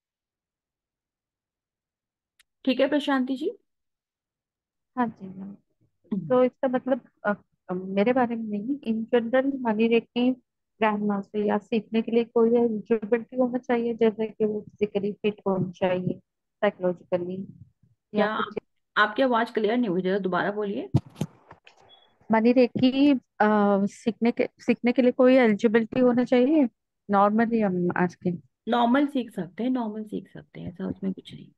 S1: ठीक है प्रशांति जी।
S3: हाँ जी मैम।
S1: हम्म।
S3: तो इसका मतलब अ, अ, मेरे बारे में नहीं, in general money reiki grand master या सीखने के लिए कोई एलिजिबिलिटी होना चाहिए, जैसे कि वो फिजिकली फिट होना चाहिए, साइकोलॉजिकली, या
S1: क्या
S3: कुछ।
S1: आप, आपकी आवाज क्लियर नहीं हुई, जरा दोबारा बोलिए।
S3: मनी रेकी अ, सीखने के सीखने के लिए कोई एलिजिबिलिटी होना चाहिए, नॉर्मली हम आज के।
S1: नॉर्मल सीख सकते हैं, नॉर्मल सीख सकते हैं, ऐसा उसमें कुछ नहीं।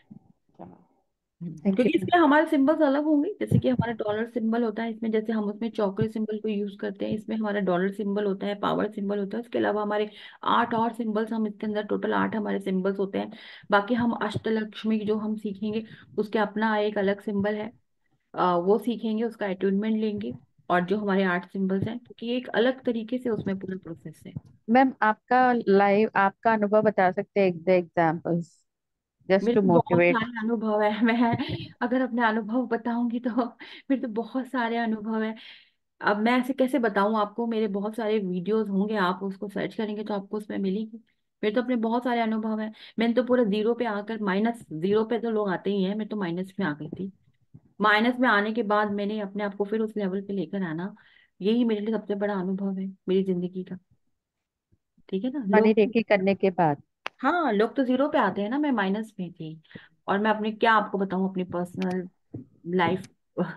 S1: हम्म,
S3: थैंक
S1: क्योंकि
S3: यू।
S1: इसमें हमारे सिंबल्स अलग होंगे। जैसे कि हमारा डॉलर सिंबल होता है इसमें, जैसे हम उसमें चौकरे सिंबल को यूज करते हैं, इसमें हमारा डॉलर सिंबल होता है, पावर सिंबल होता है। उसके अलावा हमारे आठ और सिंबल्स, हम इसके अंदर टोटल आठ हमारे सिंबल्स होते हैं। बाकी हम अष्टलक्ष्मी जो हम सीखेंगे, उसके अपना एक अलग सिंबल है, अ, वो सीखेंगे, उसका अट्यूनमेंट लेंगे। और जो हमारे आठ सिंबल्स हैं, क्योंकि एक अलग तरीके से उसमें पूरा प्रोसेस है।
S3: मैम आपका लाइव आपका अनुभव बता सकते हैं, एक दो एग्जांपल्स, जस्ट
S1: मेरे
S3: टू
S1: तो बहुत
S3: मोटिवेट।
S1: सारे अनुभव है। मैं अगर अपने अनुभव बताऊंगी तो मेरे तो बहुत सारे अनुभव है। अब मैं ऐसे कैसे बताऊं आपको, मेरे बहुत सारे वीडियोस होंगे, आप उसको सर्च करेंगे तो आपको उसमें मिलेगी। मेरे तो अपने बहुत सारे अनुभव है। मैंने तो पूरा जीरो पे आकर, माइनस जीरो पे तो लोग आते ही हैं, मैं तो माइनस में आ गई थी। माइनस में आने के बाद मैंने अपने आप को फिर उस लेवल पे लेकर आना, यही मेरे लिए सबसे बड़ा अनुभव है मेरी जिंदगी का। ठीक है ना
S3: मनी
S1: लोग।
S3: रेकी करने के बाद।
S1: हाँ, लोग तो जीरो पे आते हैं ना, मैं माइनस में थी। और मैं अपनी क्या आपको बताऊं, अपनी पर्सनल लाइफ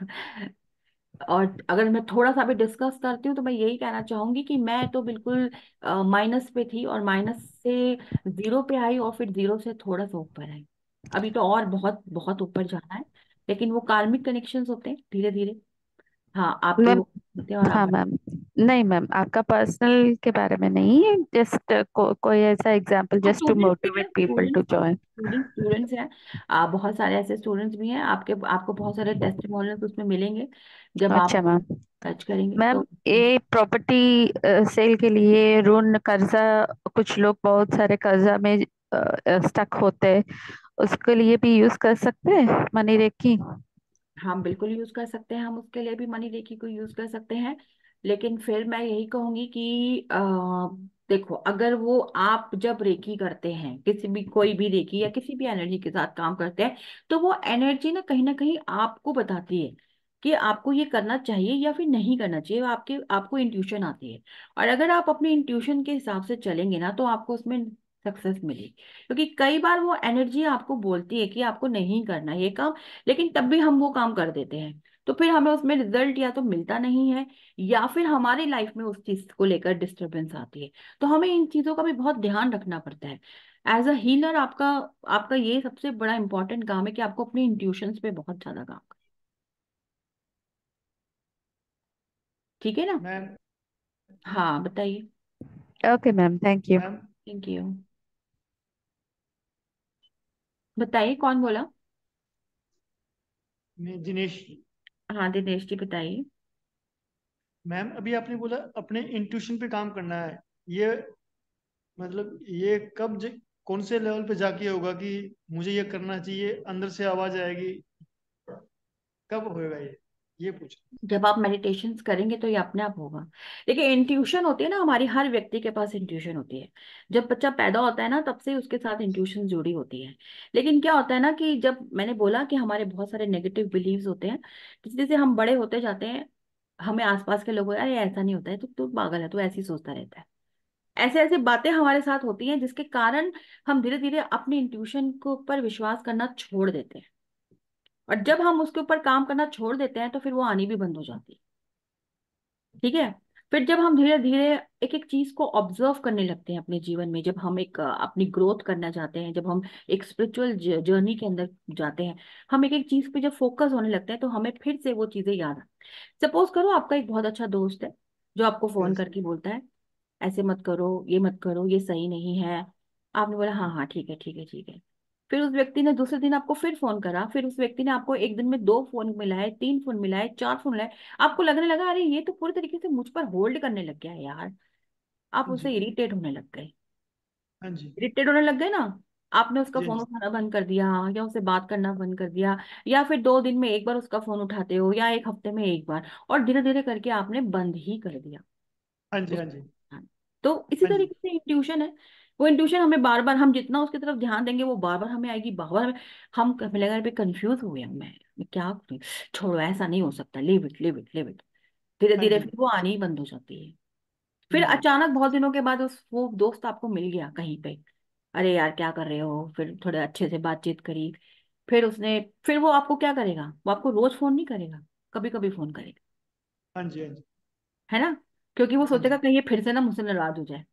S1: और अगर मैं थोड़ा सा भी डिस्कस करती हूँ, तो मैं यही कहना चाहूंगी कि मैं तो बिल्कुल माइनस पे थी, और माइनस से जीरो पे आई, और फिर जीरो से थोड़ा सा ऊपर आई। अभी तो और बहुत बहुत ऊपर जाना है, लेकिन वो कार्मिक कनेक्शंस होते हैं धीरे धीरे। हाँ, आपके
S3: मैम।
S1: वो होते हैं और
S3: हाँ
S1: आप।
S3: मैम। नहीं मैम, आपका पर्सनल के बारे में नहीं है, जस्ट को, कोई ऐसा एग्जांपल
S1: हाँ,
S3: जस्ट टू
S1: स्टूडेंट्स भी
S3: मोटिवेट
S1: हैं,
S3: people to
S1: students
S3: join.
S1: Students students हैं। आ, बहुत सारे ऐसे स्टूडेंट्स भी हैं आपके, आपको बहुत सारे टेस्टिमोनियल्स उसमें मिलेंगे जब आप
S3: अच्छा मैम।
S1: सर्च करेंगे
S3: मैम
S1: तो।
S3: ये प्रॉपर्टी सेल के लिए ऋण कर्जा, कुछ लोग बहुत सारे कर्जा में स्टक होते हैं, उसके लिए भी यूज कर सकते हैं मनी रेकी।
S1: हम बिल्कुल यूज कर सकते हैं, हम उसके लिए भी मनी रेकी को यूज कर सकते हैं। लेकिन फिर मैं यही कहूंगी कि आ, देखो, अगर वो आप जब रेकी करते हैं, किसी भी कोई भी रेकी या किसी भी एनर्जी के साथ काम करते हैं, तो वो एनर्जी ना कहीं ना कहीं आपको बताती है कि आपको ये करना चाहिए या फिर नहीं करना चाहिए, आपके आपको इंट्यूशन आती है। और अगर आप अपने इंट्यूशन के हिसाब से चलेंगे ना तो आपको उसमें सक्सेस मिलेगी। क्योंकि कई बार वो एनर्जी आपको बोलती है कि आपको नहीं करना ये काम, लेकिन तब भी हम वो काम कर देते हैं। तो फिर हमें उसमें रिजल्ट या तो मिलता नहीं है, या फिर हमारी लाइफ में उस चीज को लेकर डिस्टरबेंस आती है। तो हमें इन चीजों का भी बहुत ध्यान रखना पड़ता है। एज अ हीलर आपका आपका ये सबसे बड़ा इंपॉर्टेंट काम है कि आपको अपने इंट्यूशंस पे बहुत ज्यादा काम करना। ठीक है ना?
S6: मैम।
S1: हाँ बताइए।
S3: Okay ma'am, thank you.
S6: Ma'am
S1: thank you. बताइए कौन बोला?
S6: मैं दिनेश।
S1: हाँ दिनेश जी बताइए।
S6: मैम अभी आपने बोला अपने इंट्यूशन पे काम करना है, ये मतलब ये कब ज, कौन से लेवल पे जाके होगा कि मुझे ये करना चाहिए, अंदर से आवाज आएगी, कब होएगा ये ये पूछ।
S1: जब आप मेडिटेशन करेंगे तो ये अपने आप होगा। देखिए इंट्यूशन होती है ना, हमारी हर व्यक्ति के पास इंट्यूशन होती है। जब बच्चा पैदा होता है ना तब से उसके साथ इंट्यूशन जुड़ी होती है। लेकिन क्या होता है ना कि जब मैंने बोला कि हमारे बहुत सारे नेगेटिव बिलीव्स होते हैं, जैसे जैसे हम बड़े होते जाते हैं, हमें आसपास के लोग अरे ऐसा नहीं होता है, तू तू पागल है, तू ऐसे ही सोचता रहता है, ऐसे ऐसे बातें हमारे साथ होती हैं जिसके कारण हम धीरे धीरे अपने इंट्यूशन को ऊपर विश्वास करना छोड़ देते हैं। और जब हम उसके ऊपर काम करना छोड़ देते हैं तो फिर वो आनी भी बंद हो जाती है। ठीक है? फिर जब हम धीरे धीरे एक एक चीज को ऑब्जर्व करने लगते हैं अपने जीवन में, जब हम एक अ, अपनी ग्रोथ करना चाहते हैं, जब हम एक स्पिरिचुअल जर्नी के अंदर जाते हैं, हम एक एक चीज पे जब फोकस होने लगते हैं तो हमें फिर से वो चीजें याद आ। सपोज करो आपका एक बहुत अच्छा दोस्त है जो आपको फोन
S6: यस।
S1: करके बोलता है ऐसे मत करो, ये मत करो, ये सही नहीं है। आपने बोला हाँ हाँ ठीक है ठीक है ठीक है। फिर उस व्यक्ति ने दूसरे दिन आपको फिर फोन करा, फिर उस व्यक्ति ने आपको एक दिन में दो फोन मिलाए, तीन फोन मिलाए, चार फोन मिलाए। आपको लगने लगा अरे ये तो पूरे तरीके से मुझ पर होल्ड करने लग गया है यार। आप उससे
S6: जी।
S1: इरिटेट होने लग गए।
S6: हाँ जी।
S1: इरिटेट होने लग गए ना, आपने उसका
S6: जी। हाँ
S1: फोन
S6: जी।
S1: उठाना बंद कर दिया, या उससे बात करना बंद कर दिया, या फिर दो दिन में एक बार उसका फोन उठाते हो, या एक हफ्ते में एक बार, और धीरे धीरे करके आपने बंद ही कर दिया
S6: हाँ जी। हाँ
S1: उसको।
S6: जी।
S1: हाँ। तो इसी
S6: हाँ जी।
S1: तरीके से इंट्यूशन है। वो इंट्यूशन हमें बार बार, हम जितना उसकी तरफ ध्यान देंगे वो बार बार हमें आएगी, बार बार हमें, हम हमें लगा पे कंफ्यूज हो गया, मैं मैं क्या करूं, छोड़ो ऐसा नहीं हो सकता, live it live it live it. धीरे
S6: हाँ
S1: धीरे
S6: जी।
S1: फिर वो आनी ही बंद हो जाती है।
S6: हाँ
S1: फिर
S6: जी।
S1: अचानक बहुत दिनों के बाद उस वो दोस्त आपको मिल गया कहीं पे, अरे यार क्या कर रहे हो, फिर थोड़े अच्छे से बातचीत करी। फिर उसने फिर वो आपको क्या करेगा, वो आपको रोज फोन नहीं करेगा, कभी कभी फोन करेगा।
S6: हाँ जी। हाँ जी।
S1: है ना? क्योंकि वो
S6: हाँ
S1: सोचेगा
S6: जी।
S1: कहीं ये फिर से ना मुझसे नाराज हो जाए।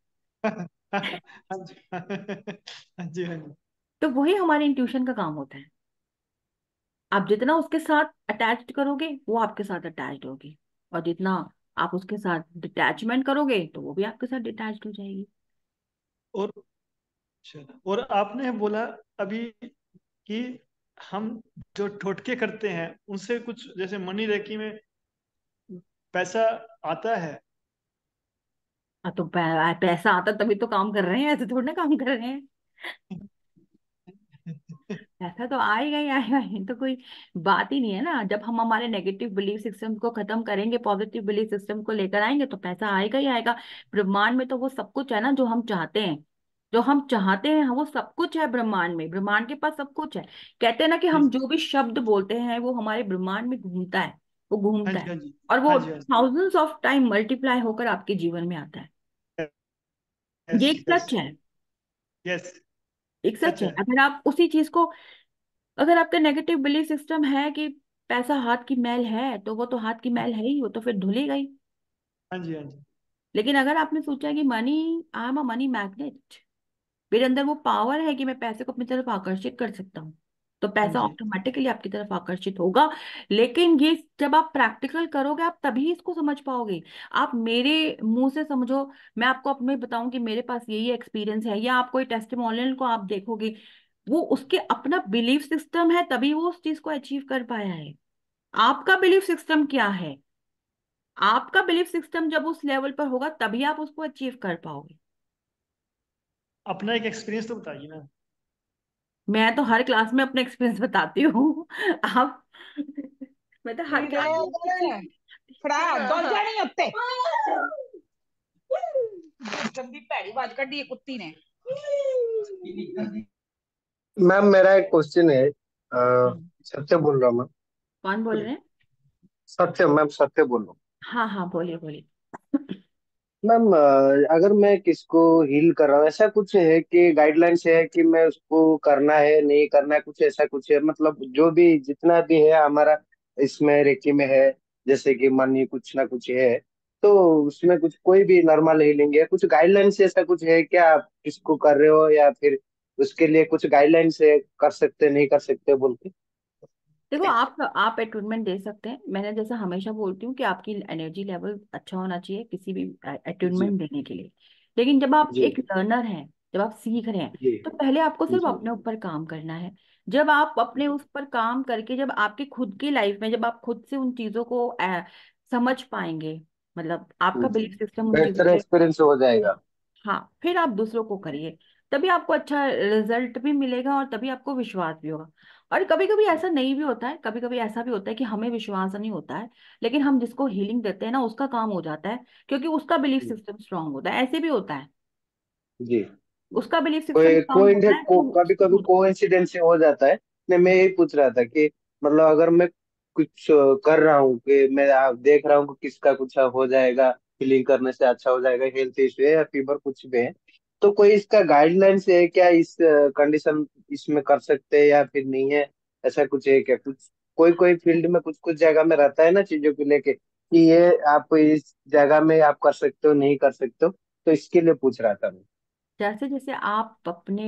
S6: हाँ जी। हाँ जी। हाँ जी।
S1: तो वही हमारे इंट्यूशन का काम होता है। आप जितना उसके साथ अटैच्ड करोगे वो आपके साथ अटैच्ड होगी, और जितना आप उसके साथ डिटैचमेंट करोगे तो वो भी आपके साथ डिटैच्ड हो जाएगी।
S6: और अच्छा, और आपने बोला अभी कि हम जो टोटके करते हैं उनसे कुछ जैसे मनी रेकी में पैसा आता है।
S1: हाँ तो पै, पैसा आता तभी तो काम कर रहे हैं, ऐसे थोड़ी ना काम कर रहे हैं। पैसा तो आएगा ही आएगा, ये तो कोई बात ही नहीं है ना। जब हम हमारे नेगेटिव बिलीफ सिस्टम को खत्म करेंगे, पॉजिटिव बिलीफ सिस्टम को लेकर आएंगे तो पैसा आएगा ही आएगा। ब्रह्मांड में तो वो सब कुछ है ना जो हम चाहते हैं। जो हम चाहते हैं वो सब कुछ है ब्रह्मांड में, ब्रह्मांड के पास सब कुछ है। कहते हैं ना कि
S6: जी।
S1: हम जो भी शब्द बोलते हैं वो हमारे ब्रह्मांड में घूमता है, वो
S6: हाँ
S1: घूमता
S6: जी।
S1: है।
S6: हाँ जी।
S1: और वो
S6: हाँ जी। हाँ जी।
S1: थाउजेंड्स ऑफ टाइम मल्टीप्लाई होकर आपके जीवन में आता है।
S6: यस।
S1: ये एक
S6: यस।
S1: सच है।
S6: यस।
S1: एक सच
S6: सच
S1: है।
S6: है।
S1: अगर आप उसी चीज को, अगर आपका नेगेटिव बिलीफ सिस्टम है कि पैसा हाथ की मैल है, तो वो तो हाथ की मैल है ही, वो तो फिर धुलेगा ही।
S6: हाँ जी। हाँ जी।
S1: लेकिन अगर आपने सोचा कि money, I am a money magnet, मेरे अंदर वो पावर है कि मैं पैसे को अपनी तरफ आकर्षित कर सकता हूँ, तो
S6: हाँ
S1: पैसा
S6: जी।
S1: ऑटोमेटिकली आपकी तरफ आकर्षित होगा। लेकिन ये जब आप प्रैक्टिकल करोगे आप तभी इसको समझ पाओगे। आप मेरे मुंह से समझो, मैं आपको अपने बताऊं कि मेरे पास यही एक्सपीरियंस है, या आप कोई टेस्टिमोनियल को आप देखोगे, वो उसके अपना बिलीफ सिस्टम है तभी वो उस चीज को अचीव कर पाया है। आपका बिलीफ सिस्टम क्या है? आपका बिलीफ सिस्टम जब उस लेवल पर होगा तभी आप उसको अचीव कर पाओगे।
S6: अपना एक एक्सपीरियंस तो बताइए ना।
S1: मैं तो हर क्लास में अपना एक्सपीरियंस बताती हूँ। आप मैं तो हर क्लास में अपना experience
S4: फड़ा
S1: बताती
S4: डुल
S1: हूँ।
S4: जानी उत्ते गंदी भैड़ी आवाज कड्डी है कुत्ती ने।
S5: मैम मेरा एक क्वेश्चन है, अ,
S1: हम्म,
S5: सच से बोल रहा हूँ मैं।
S1: कौन बोल रहे हैं?
S7: सत्य मैम, सत्य बोल रहा हूँ।
S1: हाँ हाँ, बोलिए बोलिए।
S7: मैम अ, अगर मैं किसको हील कर रहा हूँ, ऐसा कुछ है कि गाइडलाइंस है कि मैं उसको करना है नहीं करना है, कुछ ऐसा कुछ है? मतलब जो भी जितना भी है हमारा इसमें रेकी में है, जैसे कि मनी कुछ ना कुछ है, तो उसमें कुछ कोई भी नॉर्मल हीलिंग है, कुछ गाइडलाइंस ऐसा कुछ है क्या? आप किसको कर रहे हो, या फिर उसके लिए कुछ गाइडलाइंस है, कर सकते नहीं कर सकते बोल के?
S1: देखो, आप आप अटूनमेंट दे सकते हैं। मैंने जैसा हमेशा बोलती हूँ कि आपकी एनर्जी लेवल अच्छा होना चाहिए किसी भी
S7: जी
S1: अटूनमेंट देने के लिए। लेकिन जब आप
S7: जी
S1: एक लर्नर हैं, जब आप सीख रहे हैं,
S7: जी
S1: तो पहले आपको सिर्फ
S7: जी
S1: अपने ऊपर काम करना है। जब आप अपने उस पर काम करके, जब आपकी खुद की लाइफ में, जब आप खुद से उन चीजों को अ, समझ पाएंगे, मतलब आपका
S7: जी,
S1: बिलीफ सिस्टम उन चीजों
S7: बेहतर
S1: पे,
S7: एक्सपीरियंस हो जाएगा।
S1: हाँ, फिर आप दूसरों को करिए। तभी आपको अच्छा रिजल्ट भी मिलेगा और तभी आपको विश्वास भी होगा। और कभी कभी ऐसा नहीं भी होता है, कभी कभी ऐसा भी होता है कि हमें विश्वास नहीं होता है, लेकिन हम जिसको हीलिंग देते हैं ना, उसका काम हो जाता है, क्योंकि उसका बिलीफ सिस्टम स्ट्रांग होता है। ऐसे भी होता है,
S7: जी,
S1: उसका बिलीफ सिस्टम
S7: कोई
S1: स्ट्रांग
S7: कोई
S1: होता है
S7: को,
S1: तो
S7: कभी
S1: उसको
S7: कभी
S1: हो-
S7: कोइंसिडेंस से हो जाता है। नहीं, मैं यही पूछ रहा था कि मतलब अगर मैं कुछ अ, कर रहा हूँ कि मैं आ, देख रहा हूँ कि किसका कुछ हो जाएगा, फीलिंग करने से अच्छा हो जाएगा, हेल्थ इशू है या फीवर कुछ भी है, तो कोई इसका गाइडलाइंस है क्या? इस कंडीशन इसमें कर सकते हैं या फिर नहीं है? ऐसा कुछ है क्या? कुछ कोई कोई फील्ड में कुछ कुछ जगह में रहता है ना चीजों को लेके कि ये आप इस जगह में आप कर सकते हो नहीं कर सकते हो, तो इसके लिए पूछ रहा था मैं।
S1: जैसे जैसे आप अपने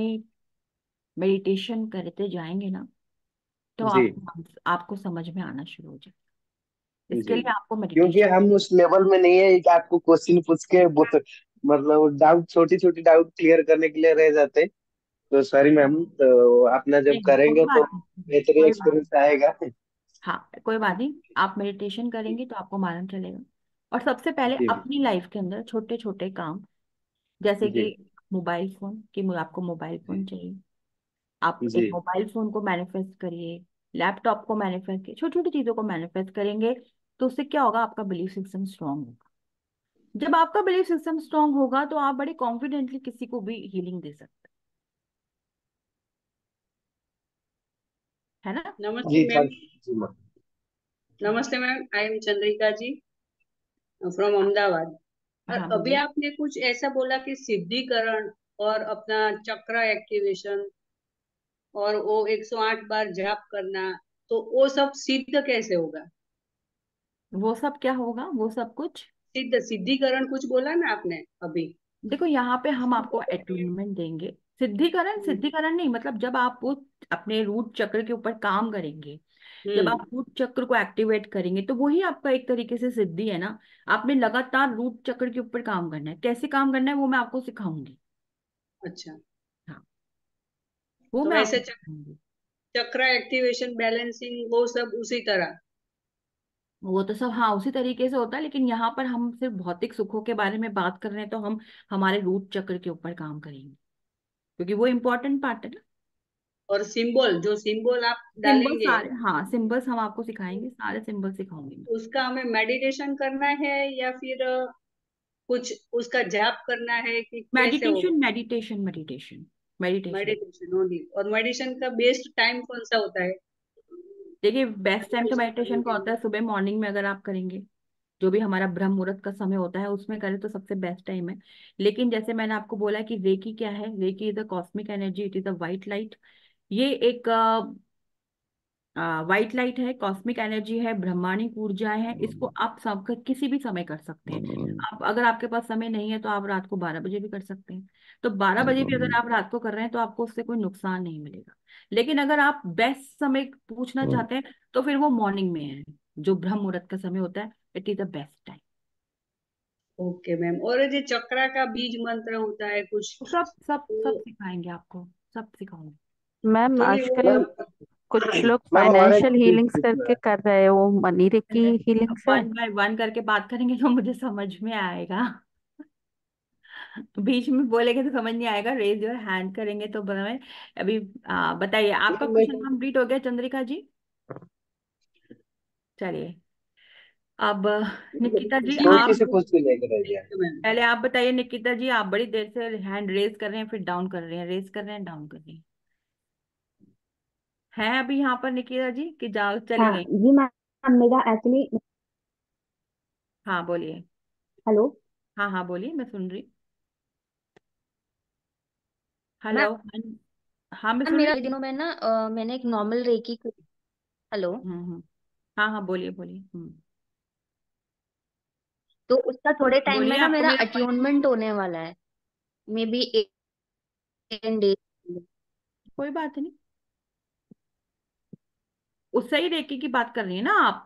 S1: मेडिटेशन करते जाएंगे ना, तो
S7: जी
S1: आपको आपको समझ में आना शुरू हो जाए। इसके
S7: जी,
S1: लिए आपको
S7: क्योंकि
S1: मेडिटेशन।
S7: हम उस लेवल में नहीं है कि आपको क्वेश्चन पूछ के बहुत मतलब डाउट, छोटी छोटी डाउट क्लियर करने के लिए रह जाते हैं। तो सॉरी मैम, तो अपना जब
S1: नहीं नहीं, कोई
S7: करेंगे तो
S1: बात नहीं,
S7: बेहतरी
S1: कोई बात।
S7: एक्सपीरियंस आएगा।
S1: हाँ, कोई बात नहीं, आप मेडिटेशन करेंगे तो आपको मालूम चलेगा। और सबसे पहले
S7: जी
S1: अपनी लाइफ के अंदर छोटे छोटे काम, जैसे
S7: जी
S1: कि मोबाइल फोन, कि मु- आपको मोबाइल फोन चाहिए, आप एक
S7: जी
S1: मोबाइल फोन को मैनिफेस्ट करिए। लैपटॉप को मैनिफेस्ट करिए, छोटी छोटी चीजों को मैनिफेस्ट करेंगे, तो उससे क्या होगा, आपका बिलीफ सिस्टम स्ट्रांग होगा। जब आपका बिलीफ सिस्टम स्ट्रांग होगा तो आप बड़े कॉन्फिडेंटली किसी को भी हीलिंग दे सकते हैं, है ना।
S8: नमस्ते
S7: जी
S8: मैम।
S7: सर। जी मैम।
S8: नमस्ते ma'am, I am Chandrika ji from Ahmedabad. और
S1: हाँ,
S8: अभी
S1: बोलिए।
S8: आपने कुछ ऐसा बोला कि सिद्धिकरण और अपना चक्र एक्टिवेशन और वो एक सौ आठ बार जाप करना, तो वो सब सिद्ध कैसे होगा?
S1: वो सब क्या होगा, वो सब कुछ।
S8: सिद्ध सिद्धिकरण कुछ बोला ना आपने अभी।
S1: देखो, यहाँ पे हम आपको अटूनमेंट देंगे। सिद्धिकरण
S8: हम्म।
S1: सिद्धिकरण नहीं, मतलब जब आप वो अपने रूट चक्र के ऊपर काम करेंगे, जब
S8: हम्म।
S1: आप रूट चक्र को एक्टिवेट करेंगे, तो वही आपका एक तरीके से सिद्धि है ना। आपने लगातार रूट चक्र के ऊपर काम करना है। कैसे काम करना है वो मैं आपको सिखाऊंगी।
S8: अच्छा।
S1: हाँ, वो
S8: तो
S1: मैं
S8: वैसे
S1: आपको
S8: चक,
S1: सिखाऊंगी।
S8: चक्र एक्टिवेशन बैलेंसिंग वो सब उसी तरह।
S1: वो तो सब हाँ उसी तरीके से होता है, लेकिन यहाँ पर हम सिर्फ भौतिक सुखों के बारे में बात कर रहे हैं, तो हम हमारे रूट चक्र के ऊपर काम करेंगे, क्योंकि वो इम्पोर्टेंट पार्ट है ना।
S8: और सिंबल, जो सिंबल आप
S1: सिंबल
S8: डालेंगे,
S1: सारे, हाँ, सिंबल्स हम आपको सिखाएंगे, सारे सिंबल सिखाऊंगी मैं।
S8: उसका हमें मेडिटेशन करना है या फिर कुछ उसका जाप करना है कि कैसे होगा?
S1: Meditation meditation meditation meditation.
S8: Meditation only. और मेडिटेशन का बेस्ट टाइम कौन सा होता है
S1: देखिए, बेस्ट टाइम तो
S8: मेडिटेशन करने
S1: मेडिटेशन का
S8: के
S1: होता
S8: लिए?
S1: है सुबह मॉर्निंग में, अगर आप करेंगे, जो भी हमारा ब्रह्म मुहूर्त का समय होता है उसमें करें तो सबसे बेस्ट टाइम है। लेकिन जैसे मैंने आपको बोला कि रेकी क्या है, reiki is a cosmic energy, it is a white light. ये एक वाइट लाइट है, कॉस्मिक एनर्जी है, ब्रह्मांडिक ऊर्जाएं हैं। इसको आप सब किसी भी समय कर सकते हैं। आप अगर आपके पास समय नहीं है तो आप रात को बारह बजे भी कर सकते हैं। तो बारह बजे भी अगर आप रात को कर रहे हैं तो आपको उससे कोई नुकसान नहीं मिलेगा। लेकिन अगर आप बेस्ट समय पूछना चाहते हैं, तो फिर वो मॉर्निंग में है, जो ब्रह्म मुहूर्त का समय होता है। It is the best time.
S8: Okay ma'am. और ये चक्रा का बीज मंत्र होता है कुछ,
S1: सब सब सब
S8: तो
S1: सिखाएंगे आपको, सब सिखाऊंगी।
S9: मैम
S8: तो नहीं वो,
S9: आजकल
S7: मैम,
S9: कुछ लोग
S7: मैम हमारा एक
S9: फाइनेंशियल
S7: चीज
S9: हीलिंग्स
S7: पूछना
S9: करके
S7: है।
S9: कर रहे हैं, वो मनी की हीलिंग्स है।
S1: वन बाय वन करके बात करेंगे तो मुझे समझ में आएगा। बीच में बोलेंगे तो समझ नहीं आएगा। रेज योर हैंड करेंगे तो बताएं। अभी आ, बताइए, आपका
S7: मैम मैं
S1: क्वेश्चन कंप्लीट हो गया चंद्रिका जी। चलिए, अब निकिता जी
S7: छोटी
S1: आप,
S7: से कुछ भी लेकर रह गया।
S8: Thank you ma'am.
S1: पहले आप बताइए। निकिता जी, आप बड़ी देर से हैंड रेज कर रहे हैं, फिर डाउन कर रहे हैं, रेज कर रहे हैं, डाउन कर रहे हैं। हैं अभी यहाँ पर निकिता जी कि जाओ चली
S10: हाँ
S1: गई?
S10: जी मैम, मेरा एक्चुअली
S1: हाँ बोलिए।
S10: हेलो
S1: हाँ हाँ बोलिए, मैं सुन रही। हेलो।
S10: मैम।
S1: हाँ मैं
S10: मैम
S1: सुन
S10: मेरा
S1: रही।
S10: दिनों में ना अ, मैंने एक नॉर्मल रेकी। हेलो।
S1: हम्म हम्म। हाँ हाँ बोलिए बोलिए। हम्म।
S10: तो उसका थोड़े टाइम में
S1: बोलिए,
S10: ना
S1: आपको
S10: मेरा
S1: मेरा
S10: अट्यूनमेंट होने वाला है। Maybe ten days.
S1: कोई बात नहीं। उससे ही रेकी की बात कर रही है ना आप?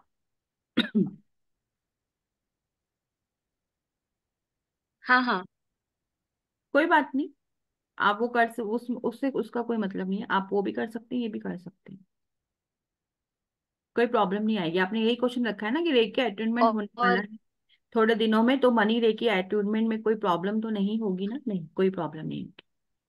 S10: हाँ हाँ।
S1: कोई बात नहीं। आप वो कर स- उस उससे उसका कोई मतलब नहीं है, आप वो भी कर सकते हैं, ये भी कर सकते हैं। कोई प्रॉब्लम नहीं आएगी। आपने यही क्वेश्चन रखा है ना कि रेकी अटैचमेंट
S10: और,
S1: होने वाला
S10: और
S1: है थोड़े दिनों में, तो मनी रेकी अटैचमेंट में कोई प्रॉब्लम तो नहीं होगी ना? नहीं, कोई प्रॉब्लम नहीं होगी।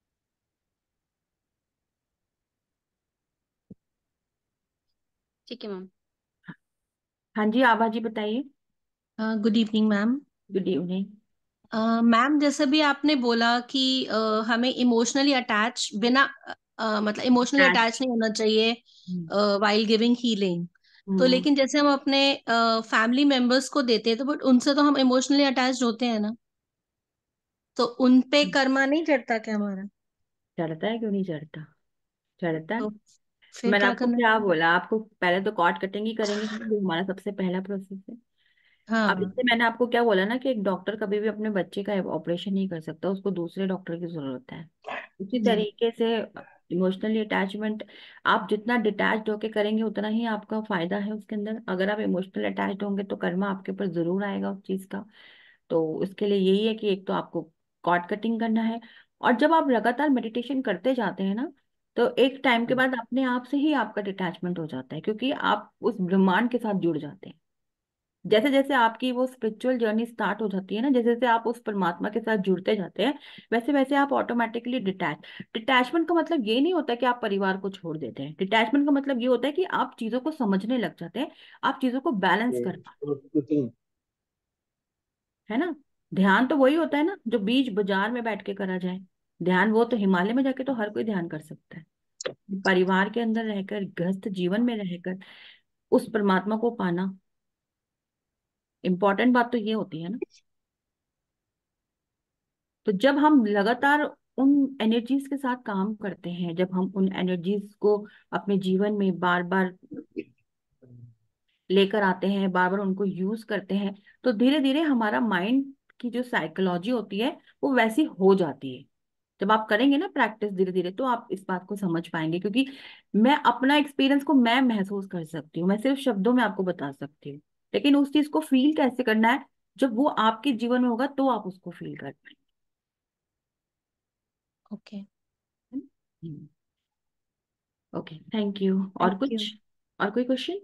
S10: ठीक है मैम।
S1: हाँ जी, आभा जी बताइए।
S11: Good evening ma'am.
S1: Good evening.
S11: Ma'am जैसे भी आपने बोला कि अ, हमें इमोशनली अटैच बिना अ, मतलब इमोशनली अटैच नहीं होना चाहिए वाइल गिविंग हीलिंग। तो
S1: हम्म।
S11: लेकिन जैसे हम अपने फैमिली मेंबर्स को देते हैं तो बट उनसे तो हम इमोशनली अटैच होते हैं ना, तो उन पे कर्मा नहीं चढ़ता क्या हमारा?
S1: चढ़ता है, क्यों नहीं चढ़ता? चढ़ता है।
S11: तो फिर
S1: मैंने
S11: क्या
S1: आपको
S11: करना
S1: क्या
S11: चाहिए?
S1: बोला? आपको पहले तो कॉर्ड कटिंग ही करेंगे, जो हमारा सबसे पहला प्रोसेस है। अब
S11: हाँ।
S1: इससे मैंने आपको क्या बोला ना कि एक डॉक्टर कभी भी अपने बच्चे का ऑपरेशन नहीं कर सकता, उसको दूसरे डॉक्टर की जरूरत है। उसी
S11: जी।
S1: तरीके से इमोशनली अटैचमेंट आप जितना डिटैच्ड होके करेंगे उतना ही आपका फायदा है उसके अंदर। अगर आप इमोशनली अटैच्ड होंगे तो कर्मा आपके ऊपर जरूर आएगा उस चीज का। तो उसके लिए यही है कि एक तो आपको कॉर्ड कटिंग करना है। और जब आप लगातार मेडिटेशन करते जाते हैं ना, तो एक टाइम के बाद अपने आप से ही आपका डिटैचमेंट हो जाता है, क्योंकि आप उस ब्रह्मांड के साथ जुड़ जाते हैं। जैसे जैसे आपकी वो स्पिरिचुअल जर्नी स्टार्ट हो जाती है ना, जैसे जैसे आप उस परमात्मा के साथ जुड़ते जाते हैं, वैसे वैसे आप ऑटोमेटिकली डिटैच। डिटैचमेंट का मतलब ये नहीं होता कि आप परिवार को छोड़ देते हैं। डिटैचमेंट का मतलब ये होता है कि आप चीजों को समझने लग जाते हैं, आप चीजों को बैलेंस कर पाते हैं, है ना? ध्यान तो वही होता है ना जो बीज बाजार में बैठ के करा जाए। ध्यान वो तो हिमालय में जाके तो हर कोई ध्यान कर सकता है। परिवार के अंदर रहकर, गृहस्थ जीवन में रहकर उस परमात्मा को पाना, इम्पोर्टेंट बात तो ये होती है ना। तो जब हम लगातार उन एनर्जीज के साथ काम करते हैं, जब हम उन एनर्जीज को अपने जीवन में बार बार लेकर आते हैं, बार बार उनको यूज करते हैं, तो धीरे धीरे हमारा माइंड की जो साइकोलॉजी होती है वो वैसी हो जाती है। जब आप करेंगे ना प्रैक्टिस धीरे धीरे, तो आप इस बात को समझ पाएंगे। क्योंकि मैं अपना एक्सपीरियंस को मैं महसूस कर सकती हूँ, मैं सिर्फ शब्दों में आपको बता सकती हूँ, लेकिन उस चीज को फील कैसे करना है, जब वो आपके जीवन में होगा तो आप उसको फील कर पाएंगे।
S11: ओके।
S1: हम्म। Okay, thank you. और
S11: थैंक यू।
S1: कुछ? और कोई क्वेश्चन?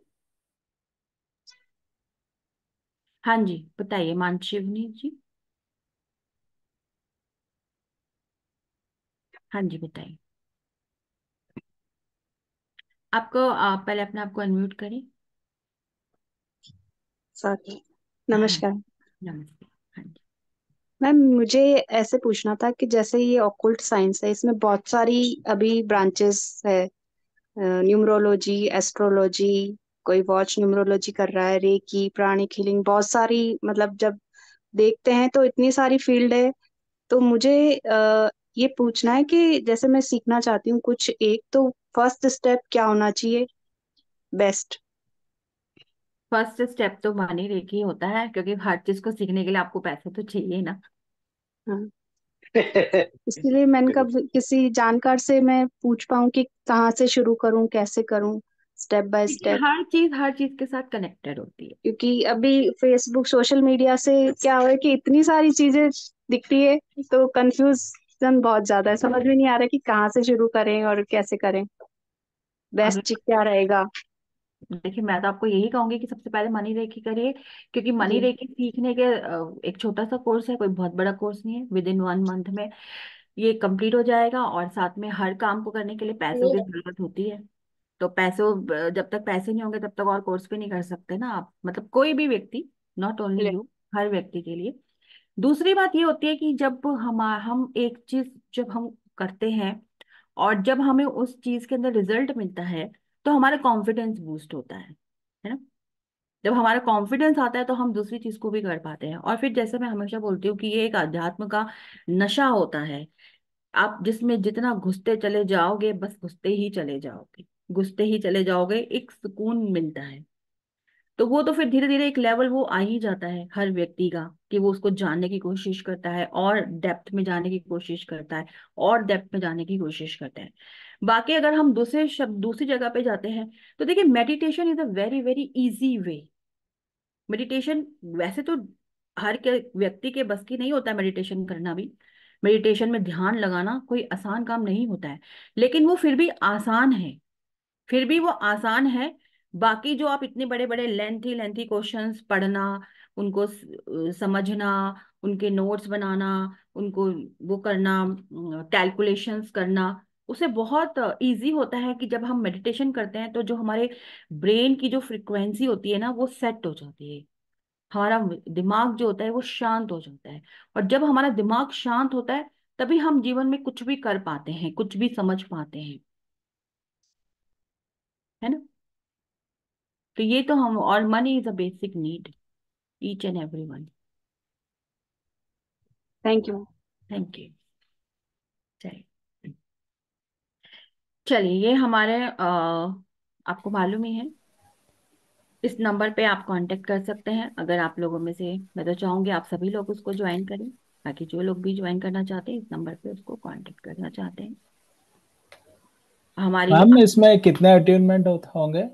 S1: हाँ जी बताइए, मानशिवनी जी। हाँ जी बताइए। आपको आप पहले अपने आप को अनम्यूट करें।
S12: सॉरी।
S1: हाँ।
S12: नमस्कार।
S1: नमस्ते। हाँ जी।
S12: मैम मुझे ऐसे पूछना था कि जैसे ये ऑक्युल्ट साइंस है, इसमें बहुत सारी अभी ब्रांचेस है। न्यूमरोलॉजी, एस्ट्रोलॉजी, कोई वॉच न्यूमरोलॉजी कर रहा है, रेकी, प्राणिक हीलिंग, बहुत सारी। मतलब जब देखते हैं तो इतनी सारी फील्ड है। तो मुझे अ, ये पूछना है कि जैसे मैं सीखना चाहती हूँ कुछ एक, तो फर्स्ट स्टेप क्या होना चाहिए बेस्ट?
S1: फर्स्ट स्टेप तो मनी रेकी होता है, क्योंकि हर चीज को सीखने के लिए आपको पैसे तो चाहिए ना।
S12: हाँ, इसलिए मैंने कब किसी जानकार से मैं पूछ पाऊँ कि कहाँ से शुरू करूँ, कैसे करूँ, स्टेप बाय
S1: देखिए,
S12: स्टेप।
S1: हर चीज हर चीज के साथ कनेक्टेड होती है।
S12: क्योंकि अभी फेसबुक, सोशल मीडिया से क्या हो है कि इतनी सारी चीजें दिखती है, तो कंफ्यूजन बहुत ज्यादा है, समझ में नहीं आ रहा कि कहाँ से शुरू करें और कैसे करें,
S1: अगर
S12: बेस्ट क्या रहेगा।
S1: देखिए, मैं तो आपको यही कहूंगी कि सबसे पहले मनी रेकी करिए। क्योंकि मनी
S12: जी।
S1: रेकी सीखने के अ, एक छोटा सा कोर्स है, कोई बहुत बड़ा कोर्स नहीं है। विद इन वन मंथ में ये कंप्लीट हो जाएगा। और साथ में हर काम को करने के लिए पैसों की जरूरत होती है। तो पैसों जब तक पैसे नहीं होंगे तब तक और कोर्स भी नहीं कर सकते ना आप, मतलब कोई भी व्यक्ति, नॉट ओनली यू, हर व्यक्ति के लिए। दूसरी बात ये होती है कि जब हम हम एक चीज जब हम करते हैं और जब हमें उस चीज के अंदर रिजल्ट मिलता है, तो हमारा कॉन्फिडेंस बूस्ट होता है है ना? जब हमारा कॉन्फिडेंस आता है तो हम दूसरी चीज को भी कर पाते हैं। और फिर जैसे मैं हमेशा बोलती हूँ कि ये एक अध्यात्म का नशा होता है, आप जिसमें जितना घुसते चले जाओगे बस घुसते ही चले जाओगे, घुसते ही चले जाओगे, एक सुकून मिलता है। तो वो तो फिर धीरे धीरे एक लेवल वो आ ही जाता है हर व्यक्ति का, कि वो उसको जानने की कोशिश करता है और डेप्थ में जाने की कोशिश करता है, और डेप्थ में जाने की कोशिश करता है। बाकी अगर हम दूसरे शब्द दूसरी जगह पे जाते हैं, तो देखिए meditation is a very very easy way. Meditation वैसे तो हर के व्यक्ति के बस की नहीं होता है मेडिटेशन करना भी। मेडिटेशन में ध्यान लगाना कोई आसान काम नहीं होता है, लेकिन वो फिर भी आसान है, फिर भी वो आसान है। बाकी जो आप इतने बड़े बड़े लेंथी लेंथी क्वेश्चंस पढ़ना, उनको स- समझना, उनके नोट्स बनाना, उनको वो करना, कैलकुलेशंस करना, उसे बहुत इजी होता है कि जब हम मेडिटेशन करते हैं तो जो हमारे ब्रेन की जो फ्रिक्वेंसी होती है ना वो सेट हो जाती है, हमारा दिमाग जो होता है वो शांत हो जाता है। और जब हमारा दिमाग शांत होता है तभी हम जीवन में कुछ भी कर पाते हैं, कुछ भी समझ पाते हैं, है ना। तो ये तो हम, और money is a basic need, each and every one.
S12: Thank you.
S1: Thank you. चलिए, चलिए ये हमारे अ, आपको मालूम ही है, इस नंबर पे आप कांटेक्ट कर सकते हैं अगर आप लोगों में से, मैं तो चाहूंगी आप सभी लोग उसको ज्वाइन करें, बाकी जो लोग भी ज्वाइन करना चाहते हैं इस नंबर पे उसको कांटेक्ट करना चाहते हैं। हमारी जो,
S13: मैम इसमें कितने अटेनमेंट होंगे?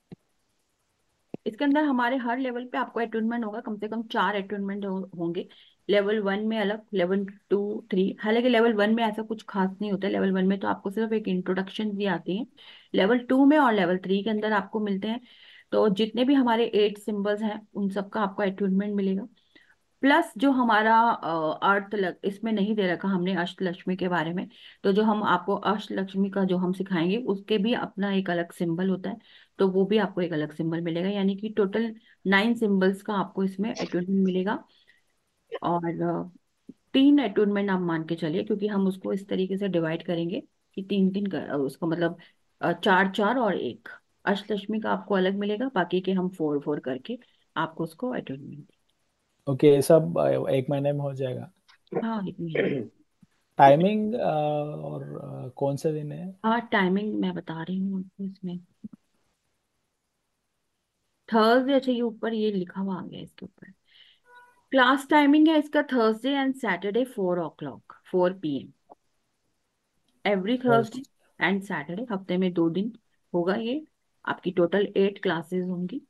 S1: इसके अंदर हमारे हर लेवल पे आपको अटूनमेंट होगा, कम से कम चार अटूनमेंट हो, होंगे। लेवल वन में अलग, लेवल टू थ्री, हालांकि लेवल वन में ऐसा कुछ खास नहीं होता है, लेवल वन में तो आपको सिर्फ एक इंट्रोडक्शन भी आती है। लेवल टू में और लेवल थ्री के अंदर आपको मिलते हैं। तो जितने भी हमारे एट सिंबल्स हैं उन सबका आपको अटूनमेंट मिलेगा। प्लस जो हमारा अ, अर्थ लग, इसमें नहीं दे रखा हमने अष्टलक्ष्मी के बारे में, तो जो हम आपको अष्टलक्ष्मी का जो हम सिखाएंगे उसके भी अपना एक अलग सिंबल होता है, तो वो भी आपको एक अलग सिंबल मिलेगा, यानी कि टोटल नाइन सिंबल्स का आपको इसमें अटूनमेंट मिलेगा। और अ, तीन अटूनमेंट आप मान के चलिए, क्योंकि हम उसको इस तरीके से डिवाइड करेंगे कि तीन तीन कर, अ, उसको मतलब अ, चार चार और एक, अष्टलक्ष्मी का आपको अलग मिलेगा, बाकी के हम फोर फोर करके आपको उसको अटूनमेंट।
S13: ओके, ये सब अ, एक महीने में हो जाएगा?
S1: हाँ एक महीने।
S13: टाइमिंग और अ, कौन से दिन है?
S1: हाँ टाइमिंग मैं बता रही हूँ आपको इसमें, थर्सडे, अच्छा ये ऊपर ये लिखा हुआ आ गया इसके ऊपर। क्लास टाइमिंग है इसका Thursday and Saturday four o'clock, four P M, every Thursday and Saturday, हफ्ते में दो दिन होगा ये। आपकी टोटल एट क्लासेस होंगी,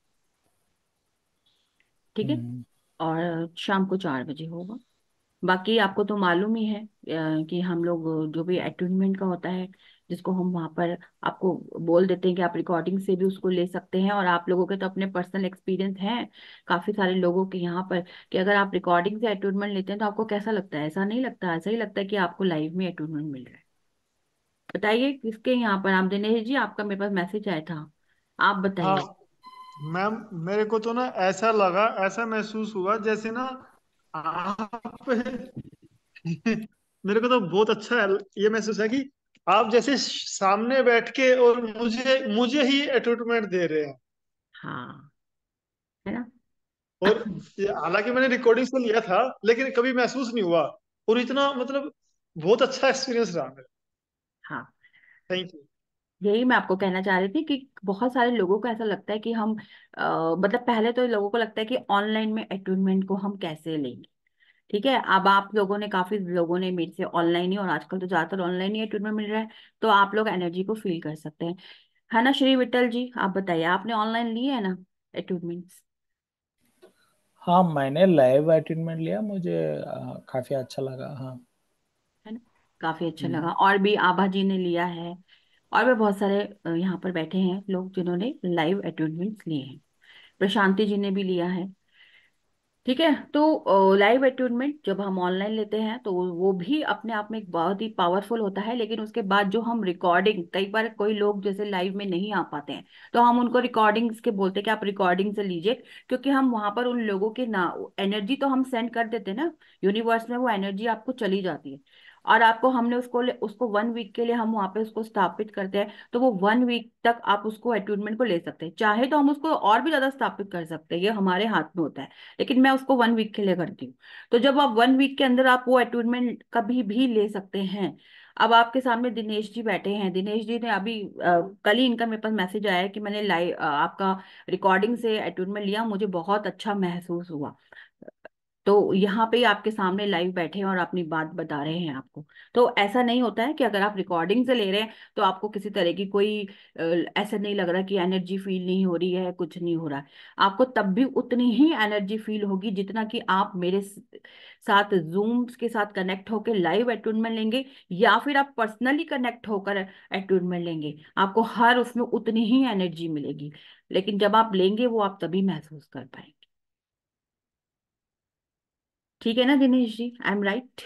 S1: ठीक है।
S13: हम्म,
S1: और शाम को चार बजे होगा। बाकी आपको तो मालूम ही है अ, कि हम लोग जो भी अटूनमेंट का होता है, जिसको हम वहाँ पर आपको बोल देते हैं कि आप रिकॉर्डिंग से भी उसको ले सकते हैं, और आप लोगों के तो अपने पर्सनल एक्सपीरियंस हैं काफी सारे लोगों के यहाँ पर, कि अगर आप रिकॉर्डिंग से अटूनमेंट लेते हैं तो आपको कैसा लगता है? ऐसा नहीं लगता, ऐसा ही लगता है कि आपको लाइव में अटूनमेंट मिल रहा है। बताइए किसके यहाँ पर, आप दिनेश जी आपका मेरे पास मैसेज आया था, आप
S6: हाँ
S1: बताइए।
S6: मैम, मेरे को तो ना ऐसा लगा, ऐसा महसूस हुआ जैसे ना आप मेरे को तो बहुत अच्छा है, ये महसूस है कि आप जैसे सामने बैठ के और मुझे मुझे ही एटोटमेंट दे रहे हैं।
S1: हाँ, है ना।
S6: और ये- हालांकि मैंने रिकॉर्डिंग से लिया था लेकिन कभी महसूस नहीं हुआ, और इतना मतलब बहुत अच्छा एक्सपीरियंस रहा मेरा।
S1: हाँ,
S6: थैंक यू।
S1: यही मैं आपको कहना चाह रही थी कि बहुत सारे लोगों को ऐसा लगता है कि हम अ, मतलब पहले तो लोगों को लगता है कि ऑनलाइन में अटूनमेंट को हम कैसे लेंगे, ठीक है। अब आप लोगों ने, काफी लोगों ने मेरे से ऑनलाइन ही, और आजकल तो ज्यादातर ऑनलाइन ही अटूनमेंट मिल रहा है, तो आप लोग एनर्जी को फील कर सकते हैं, है ना। श्री विट्ठल जी आप बताइए, आपने ऑनलाइन लिए है ना अटूनमेंट्स?
S13: हाँ मैंने लाइव अटेंडमेंट लिया, मुझे अ, काफी अच्छा लगा। हाँ।
S1: है ना, काफी अच्छा
S13: हम्म,
S1: लगा। और भी आभा जी ने लिया है, और भी बहुत सारे अ, यहाँ पर बैठे हैं लोग जिन्होंने लाइव अटूनमेंट्स लिए हैं, प्रशांति जी ने भी लिया है, ठीक है। तो लाइव अटूनमेंट जब हम ऑनलाइन लेते हैं तो वो भी अपने आप में एक बहुत ही पावरफुल होता है, लेकिन उसके बाद जो हम रिकॉर्डिंग, कई बार कोई लोग जैसे लाइव में नहीं आ पाते हैं तो हम उनको रिकॉर्डिंग्स के बोलते हैं कि आप रिकॉर्डिंग से लीजिए, क्योंकि हम वहां पर उन लोगों के ना एनर्जी तो हम सेंड कर देते हैं ना यूनिवर्स में, वो एनर्जी आपको चली जाती है। और आपको हमने उसको ले- उसको वन वीक के लिए हम वहाँ पे उसको स्थापित करते हैं, तो वो वन वीक तक आप उसको अट्यूनमेंट को ले सकते हैं। चाहे तो हम उसको और भी ज्यादा स्थापित कर सकते हैं, ये हमारे हाथ में होता है, लेकिन मैं उसको वन वीक के लिए करती हूँ। तो जब आप वन वीक के अंदर आप वो अट्यूनमेंट कभी भी ले सकते हैं। अब आपके सामने दिनेश जी बैठे हैं, दिनेश जी ने अभी अ, कल ही इनका मेरे पास मैसेज आया है कि मैंने लाइव आपका रिकॉर्डिंग से अट्यूनमेंट लिया, मुझे बहुत अच्छा महसूस हुआ। तो यहाँ पे ही आपके सामने लाइव बैठे हैं और अपनी बात बता रहे हैं आपको। तो ऐसा नहीं होता है कि अगर आप रिकॉर्डिंग से ले रहे हैं तो आपको किसी तरह की कोई अ, ऐसा नहीं लग रहा कि एनर्जी फील नहीं हो रही है, कुछ नहीं हो रहा है। आपको तब भी उतनी ही एनर्जी फील होगी जितना कि आप मेरे स- साथ जूम के साथ कनेक्ट होकर लाइव अटूनमेंट लेंगे, या फिर आप पर्सनली कनेक्ट होकर अटूनमेंट लेंगे, आपको हर उसमें उतनी ही एनर्जी मिलेगी। लेकिन जब आप लेंगे वो आप तभी महसूस कर पाएंगे। ठीक है ना Dinesh ji, I am right?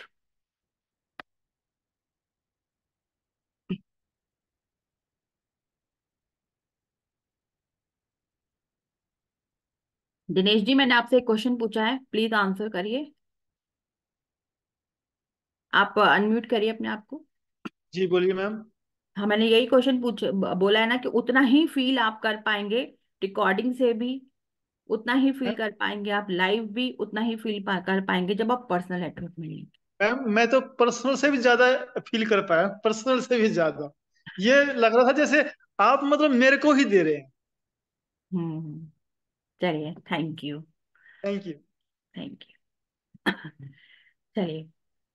S1: Dinesh ji, मैंने आपसे एक क्वेश्चन पूछा है, प्लीज आंसर करिए। आप अनम्यूट करिए अपने आप को।
S6: जी बोलिए मैम।
S1: हाँ, मैंने यही क्वेश्चन पूछ ब- बोला है ना कि उतना ही फील आप कर पाएंगे रिकॉर्डिंग से भी, उतना ही फील कर पाएंगे आप लाइव भी, उतना ही फील पा, कर पाएंगे जब आप पर्सनल अटैचमेंट लेंगे।
S6: मैम मैं तो पर्सनल से भी ज्यादा फील कर पाया, पर्सनल से भी ज्यादा। ये लग रहा था जैसे आप मतलब मेरे को ही दे रहे हैं।
S1: हम्म। चलिए, thank you.
S6: Thank you.
S1: Thank you. चलिए,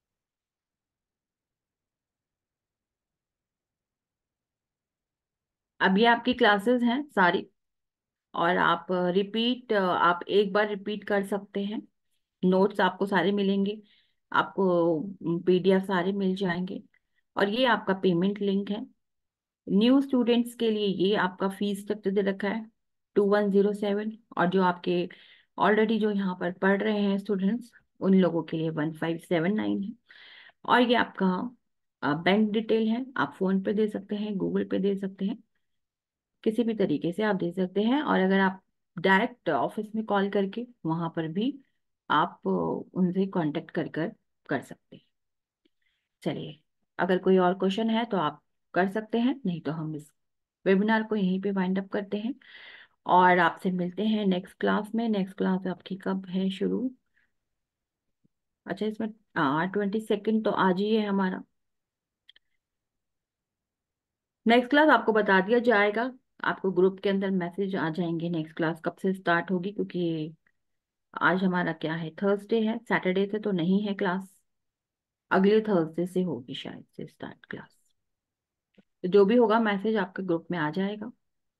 S1: अब ये आपकी क्लासेस हैं सारी, और आप रिपीट आप एक बार रिपीट कर सकते हैं। नोट्स आपको सारे मिलेंगे, आपको पीडीएफ सारे मिल जाएंगे। और ये आपका पेमेंट लिंक है। न्यू स्टूडेंट्स के लिए ये आपका फीस स्ट्रक्चर दे रखा है, टू वन जीरो सेवन। और जो आपके ऑलरेडी जो यहाँ पर पढ़ रहे हैं स्टूडेंट्स, उन लोगों के लिए वन फाइव सेवन नाइन है। और ये आपका बैंक डिटेल है, आप फोन पे दे सकते हैं, गूगल पे दे सकते हैं, किसी भी तरीके से आप दे सकते हैं। और अगर आप डायरेक्ट ऑफिस में कॉल करके वहां पर भी आप अ, उनसे कांटेक्ट कर कर कर सकते हैं। चलिए, अगर कोई और क्वेश्चन है तो आप कर सकते हैं, नहीं तो हम इस वेबिनार को यहीं पे वाइंड अप करते हैं और आपसे मिलते हैं नेक्स्ट क्लास में। नेक्स्ट क्लास आपकी कब है शुरू? अच्छा, इसमें हाँ, ट्वेंटी सेकेंड तो आज ही है हमारा। नेक्स्ट क्लास आपको बता दिया जाएगा, आपको ग्रुप के अंदर मैसेज आ जाएंगे नेक्स्ट क्लास कब से स्टार्ट होगी, क्योंकि आज हमारा क्या है, थर्सडे है, सैटरडे से तो नहीं है क्लास, अगले थर्सडे से होगी शायद से स्टार्ट क्लास। तो जो भी होगा मैसेज आपके ग्रुप में आ जाएगा।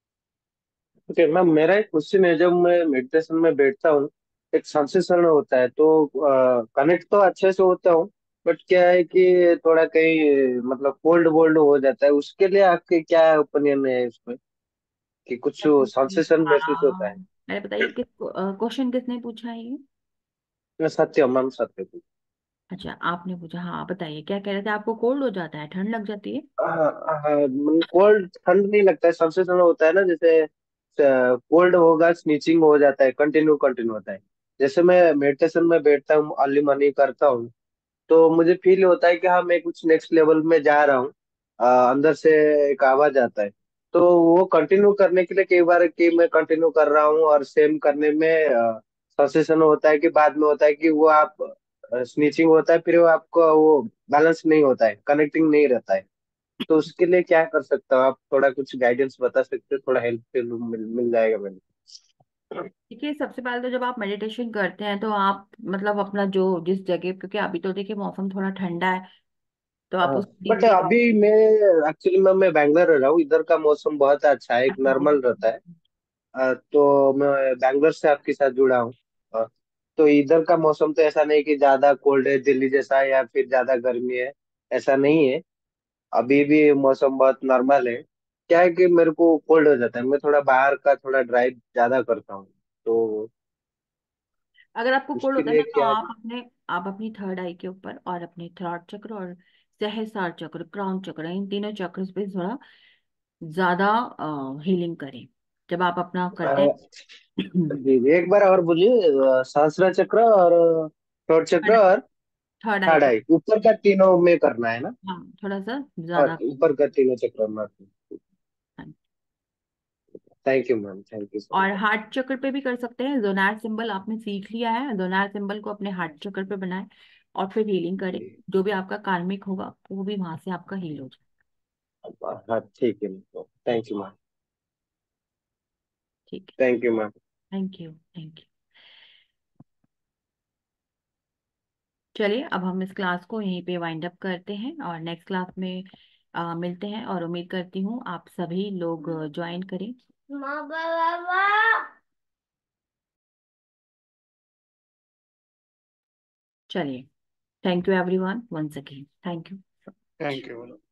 S7: ओके मैम, मेरा एक क्वेश्चन है। जब मैं मेडिटेशन में बैठता हूँ, एक सेंसेशन होता है, तो कनेक्ट तो अच्छे से होता हूँ, बट क्या है कि थोड़ा कहीं मतलब कोल्ड वोल्ड हो जाता है। उसके लिए आपके क्या ओपिनियन है इसमें, कि कुछ
S1: क्या पूछ रही
S7: सेंसेशन
S1: हैं?
S7: महसूस होता
S1: हाँ,
S7: है?
S1: अरे बताइए, किस क्वेश्चन किसने पूछा है ये?
S7: सत्य मैम, सत्य।
S1: अच्छा, आपने पूछा, हाँ बताइए क्या कह रहे थे, आपको कोल्ड हो जाता है, ठंड लग जाती है?
S7: कोल्ड ठंड नहीं लगता है, सेंसेशन होता है ना, जैसे कोल्ड होगा, स्नीचिंग हो जाता है, कंटिन्यू कंटिन्यू होता है। जैसे मैं मेडिटेशन में बैठता हूँ, अर्ली मॉर्निंग करता हूँ, तो मुझे फील होता है कि हाँ मैं कुछ नेक्स्ट लेवल में जा रहा हूँ। अ, अंदर से एक आवाज आता है। तो वो कंटिन्यू करने के लिए कई बार कि मैं कंटिन्यू कर रहा हूँ, और सेम करने में सेंसेशन होता है कि बाद में होता है कि वो आप स्नीचिंग होता है, फिर वो आपको वो बैलेंस नहीं होता है, कनेक्टिंग नहीं रहता है। तो उसके लिए क्या कर सकता हूँ? आप थोड़ा कुछ गाइडेंस बता सकते हो? थोड़ा हेल्प मिल, मिल जाएगा मैंने।
S1: देखिए, सबसे पहले तो जब आप मेडिटेशन करते हैं तो आप मतलब अपना जो जिस जगह, क्योंकि अभी तो देखिए मौसम थोड़ा ठंडा है, तो आप
S7: हाँ,
S1: उस
S7: बट
S1: नीचे
S7: अभी
S1: जाओ।
S7: मैं एक्चुअली मैं मैं बैंगलोर रह रहा हूँ। इधर का मौसम बहुत अच्छा है, एक
S1: अच्छा,
S7: नॉर्मल रहता है। अ, तो मैं बैंगलोर से आपके साथ जुड़ा हूँ। अ, तो इधर का मौसम तो ऐसा नहीं कि ज्यादा कोल्ड है दिल्ली जैसा, या फिर ज्यादा गर्मी है, ऐसा नहीं है। अभी भी मौसम बहुत नॉर्मल है। क्या है कि मेरे को कोल्ड हो जाता है, मैं थोड़ा बाहर का थोड़ा ड्राइव ज्यादा करता हूँ, तो
S1: अगर आपको कोल्ड
S7: उसके
S1: होता है
S7: लिए
S1: ना तो
S7: क्या?
S1: आप अपने आप अपनी थर्ड आई के ऊपर और अपने थ्रॉट चक्र और सहस्रार चक्र, क्राउन चक्र, इन तीनों चक्र पे थोड़ा ज्यादा हीलिंग करें जब आप अपना करते
S7: अ,
S1: हैं।
S7: जी जी, एक बार और बोलिए। अ, सहस्त्र चक्र और थोट चक्र और
S1: थर्ड आई
S7: थर्ड
S1: को।
S7: आई ऊपर का तीनों में करना है ना?
S1: हाँ, थोड़ा सा
S7: और
S1: ज्यादा।
S7: ऊपर का तीनों चक्र मारना।
S1: हाँ।
S7: Thank you ma'am, thank you so
S1: और
S7: मच।
S1: हार्ट चक्र पे भी कर सकते हैं। जोनार सिंबल आपने सीख लिया है, जोनार सिंबल को अपने हार्ट चक्र पे बनाएं और फिर हीलिंग करें। जो भी आपका कार्मिक होगा वो भी वहां से आपका हील हो जाए।
S7: हाँ ठीक है मैम, थैंक यू मैम।
S1: ठीक है।
S7: Thank you ma'am.
S1: Thank you, thank you. चलिए अब हम इस क्लास को यहीं पे वाइंड अप करते हैं और नेक्स्ट क्लास में आ, मिलते हैं, और उम्मीद करती हूँ आप सभी लोग ज्वाइन करें। चलिए, thank you everyone, once again, thank you.
S2: Thank you.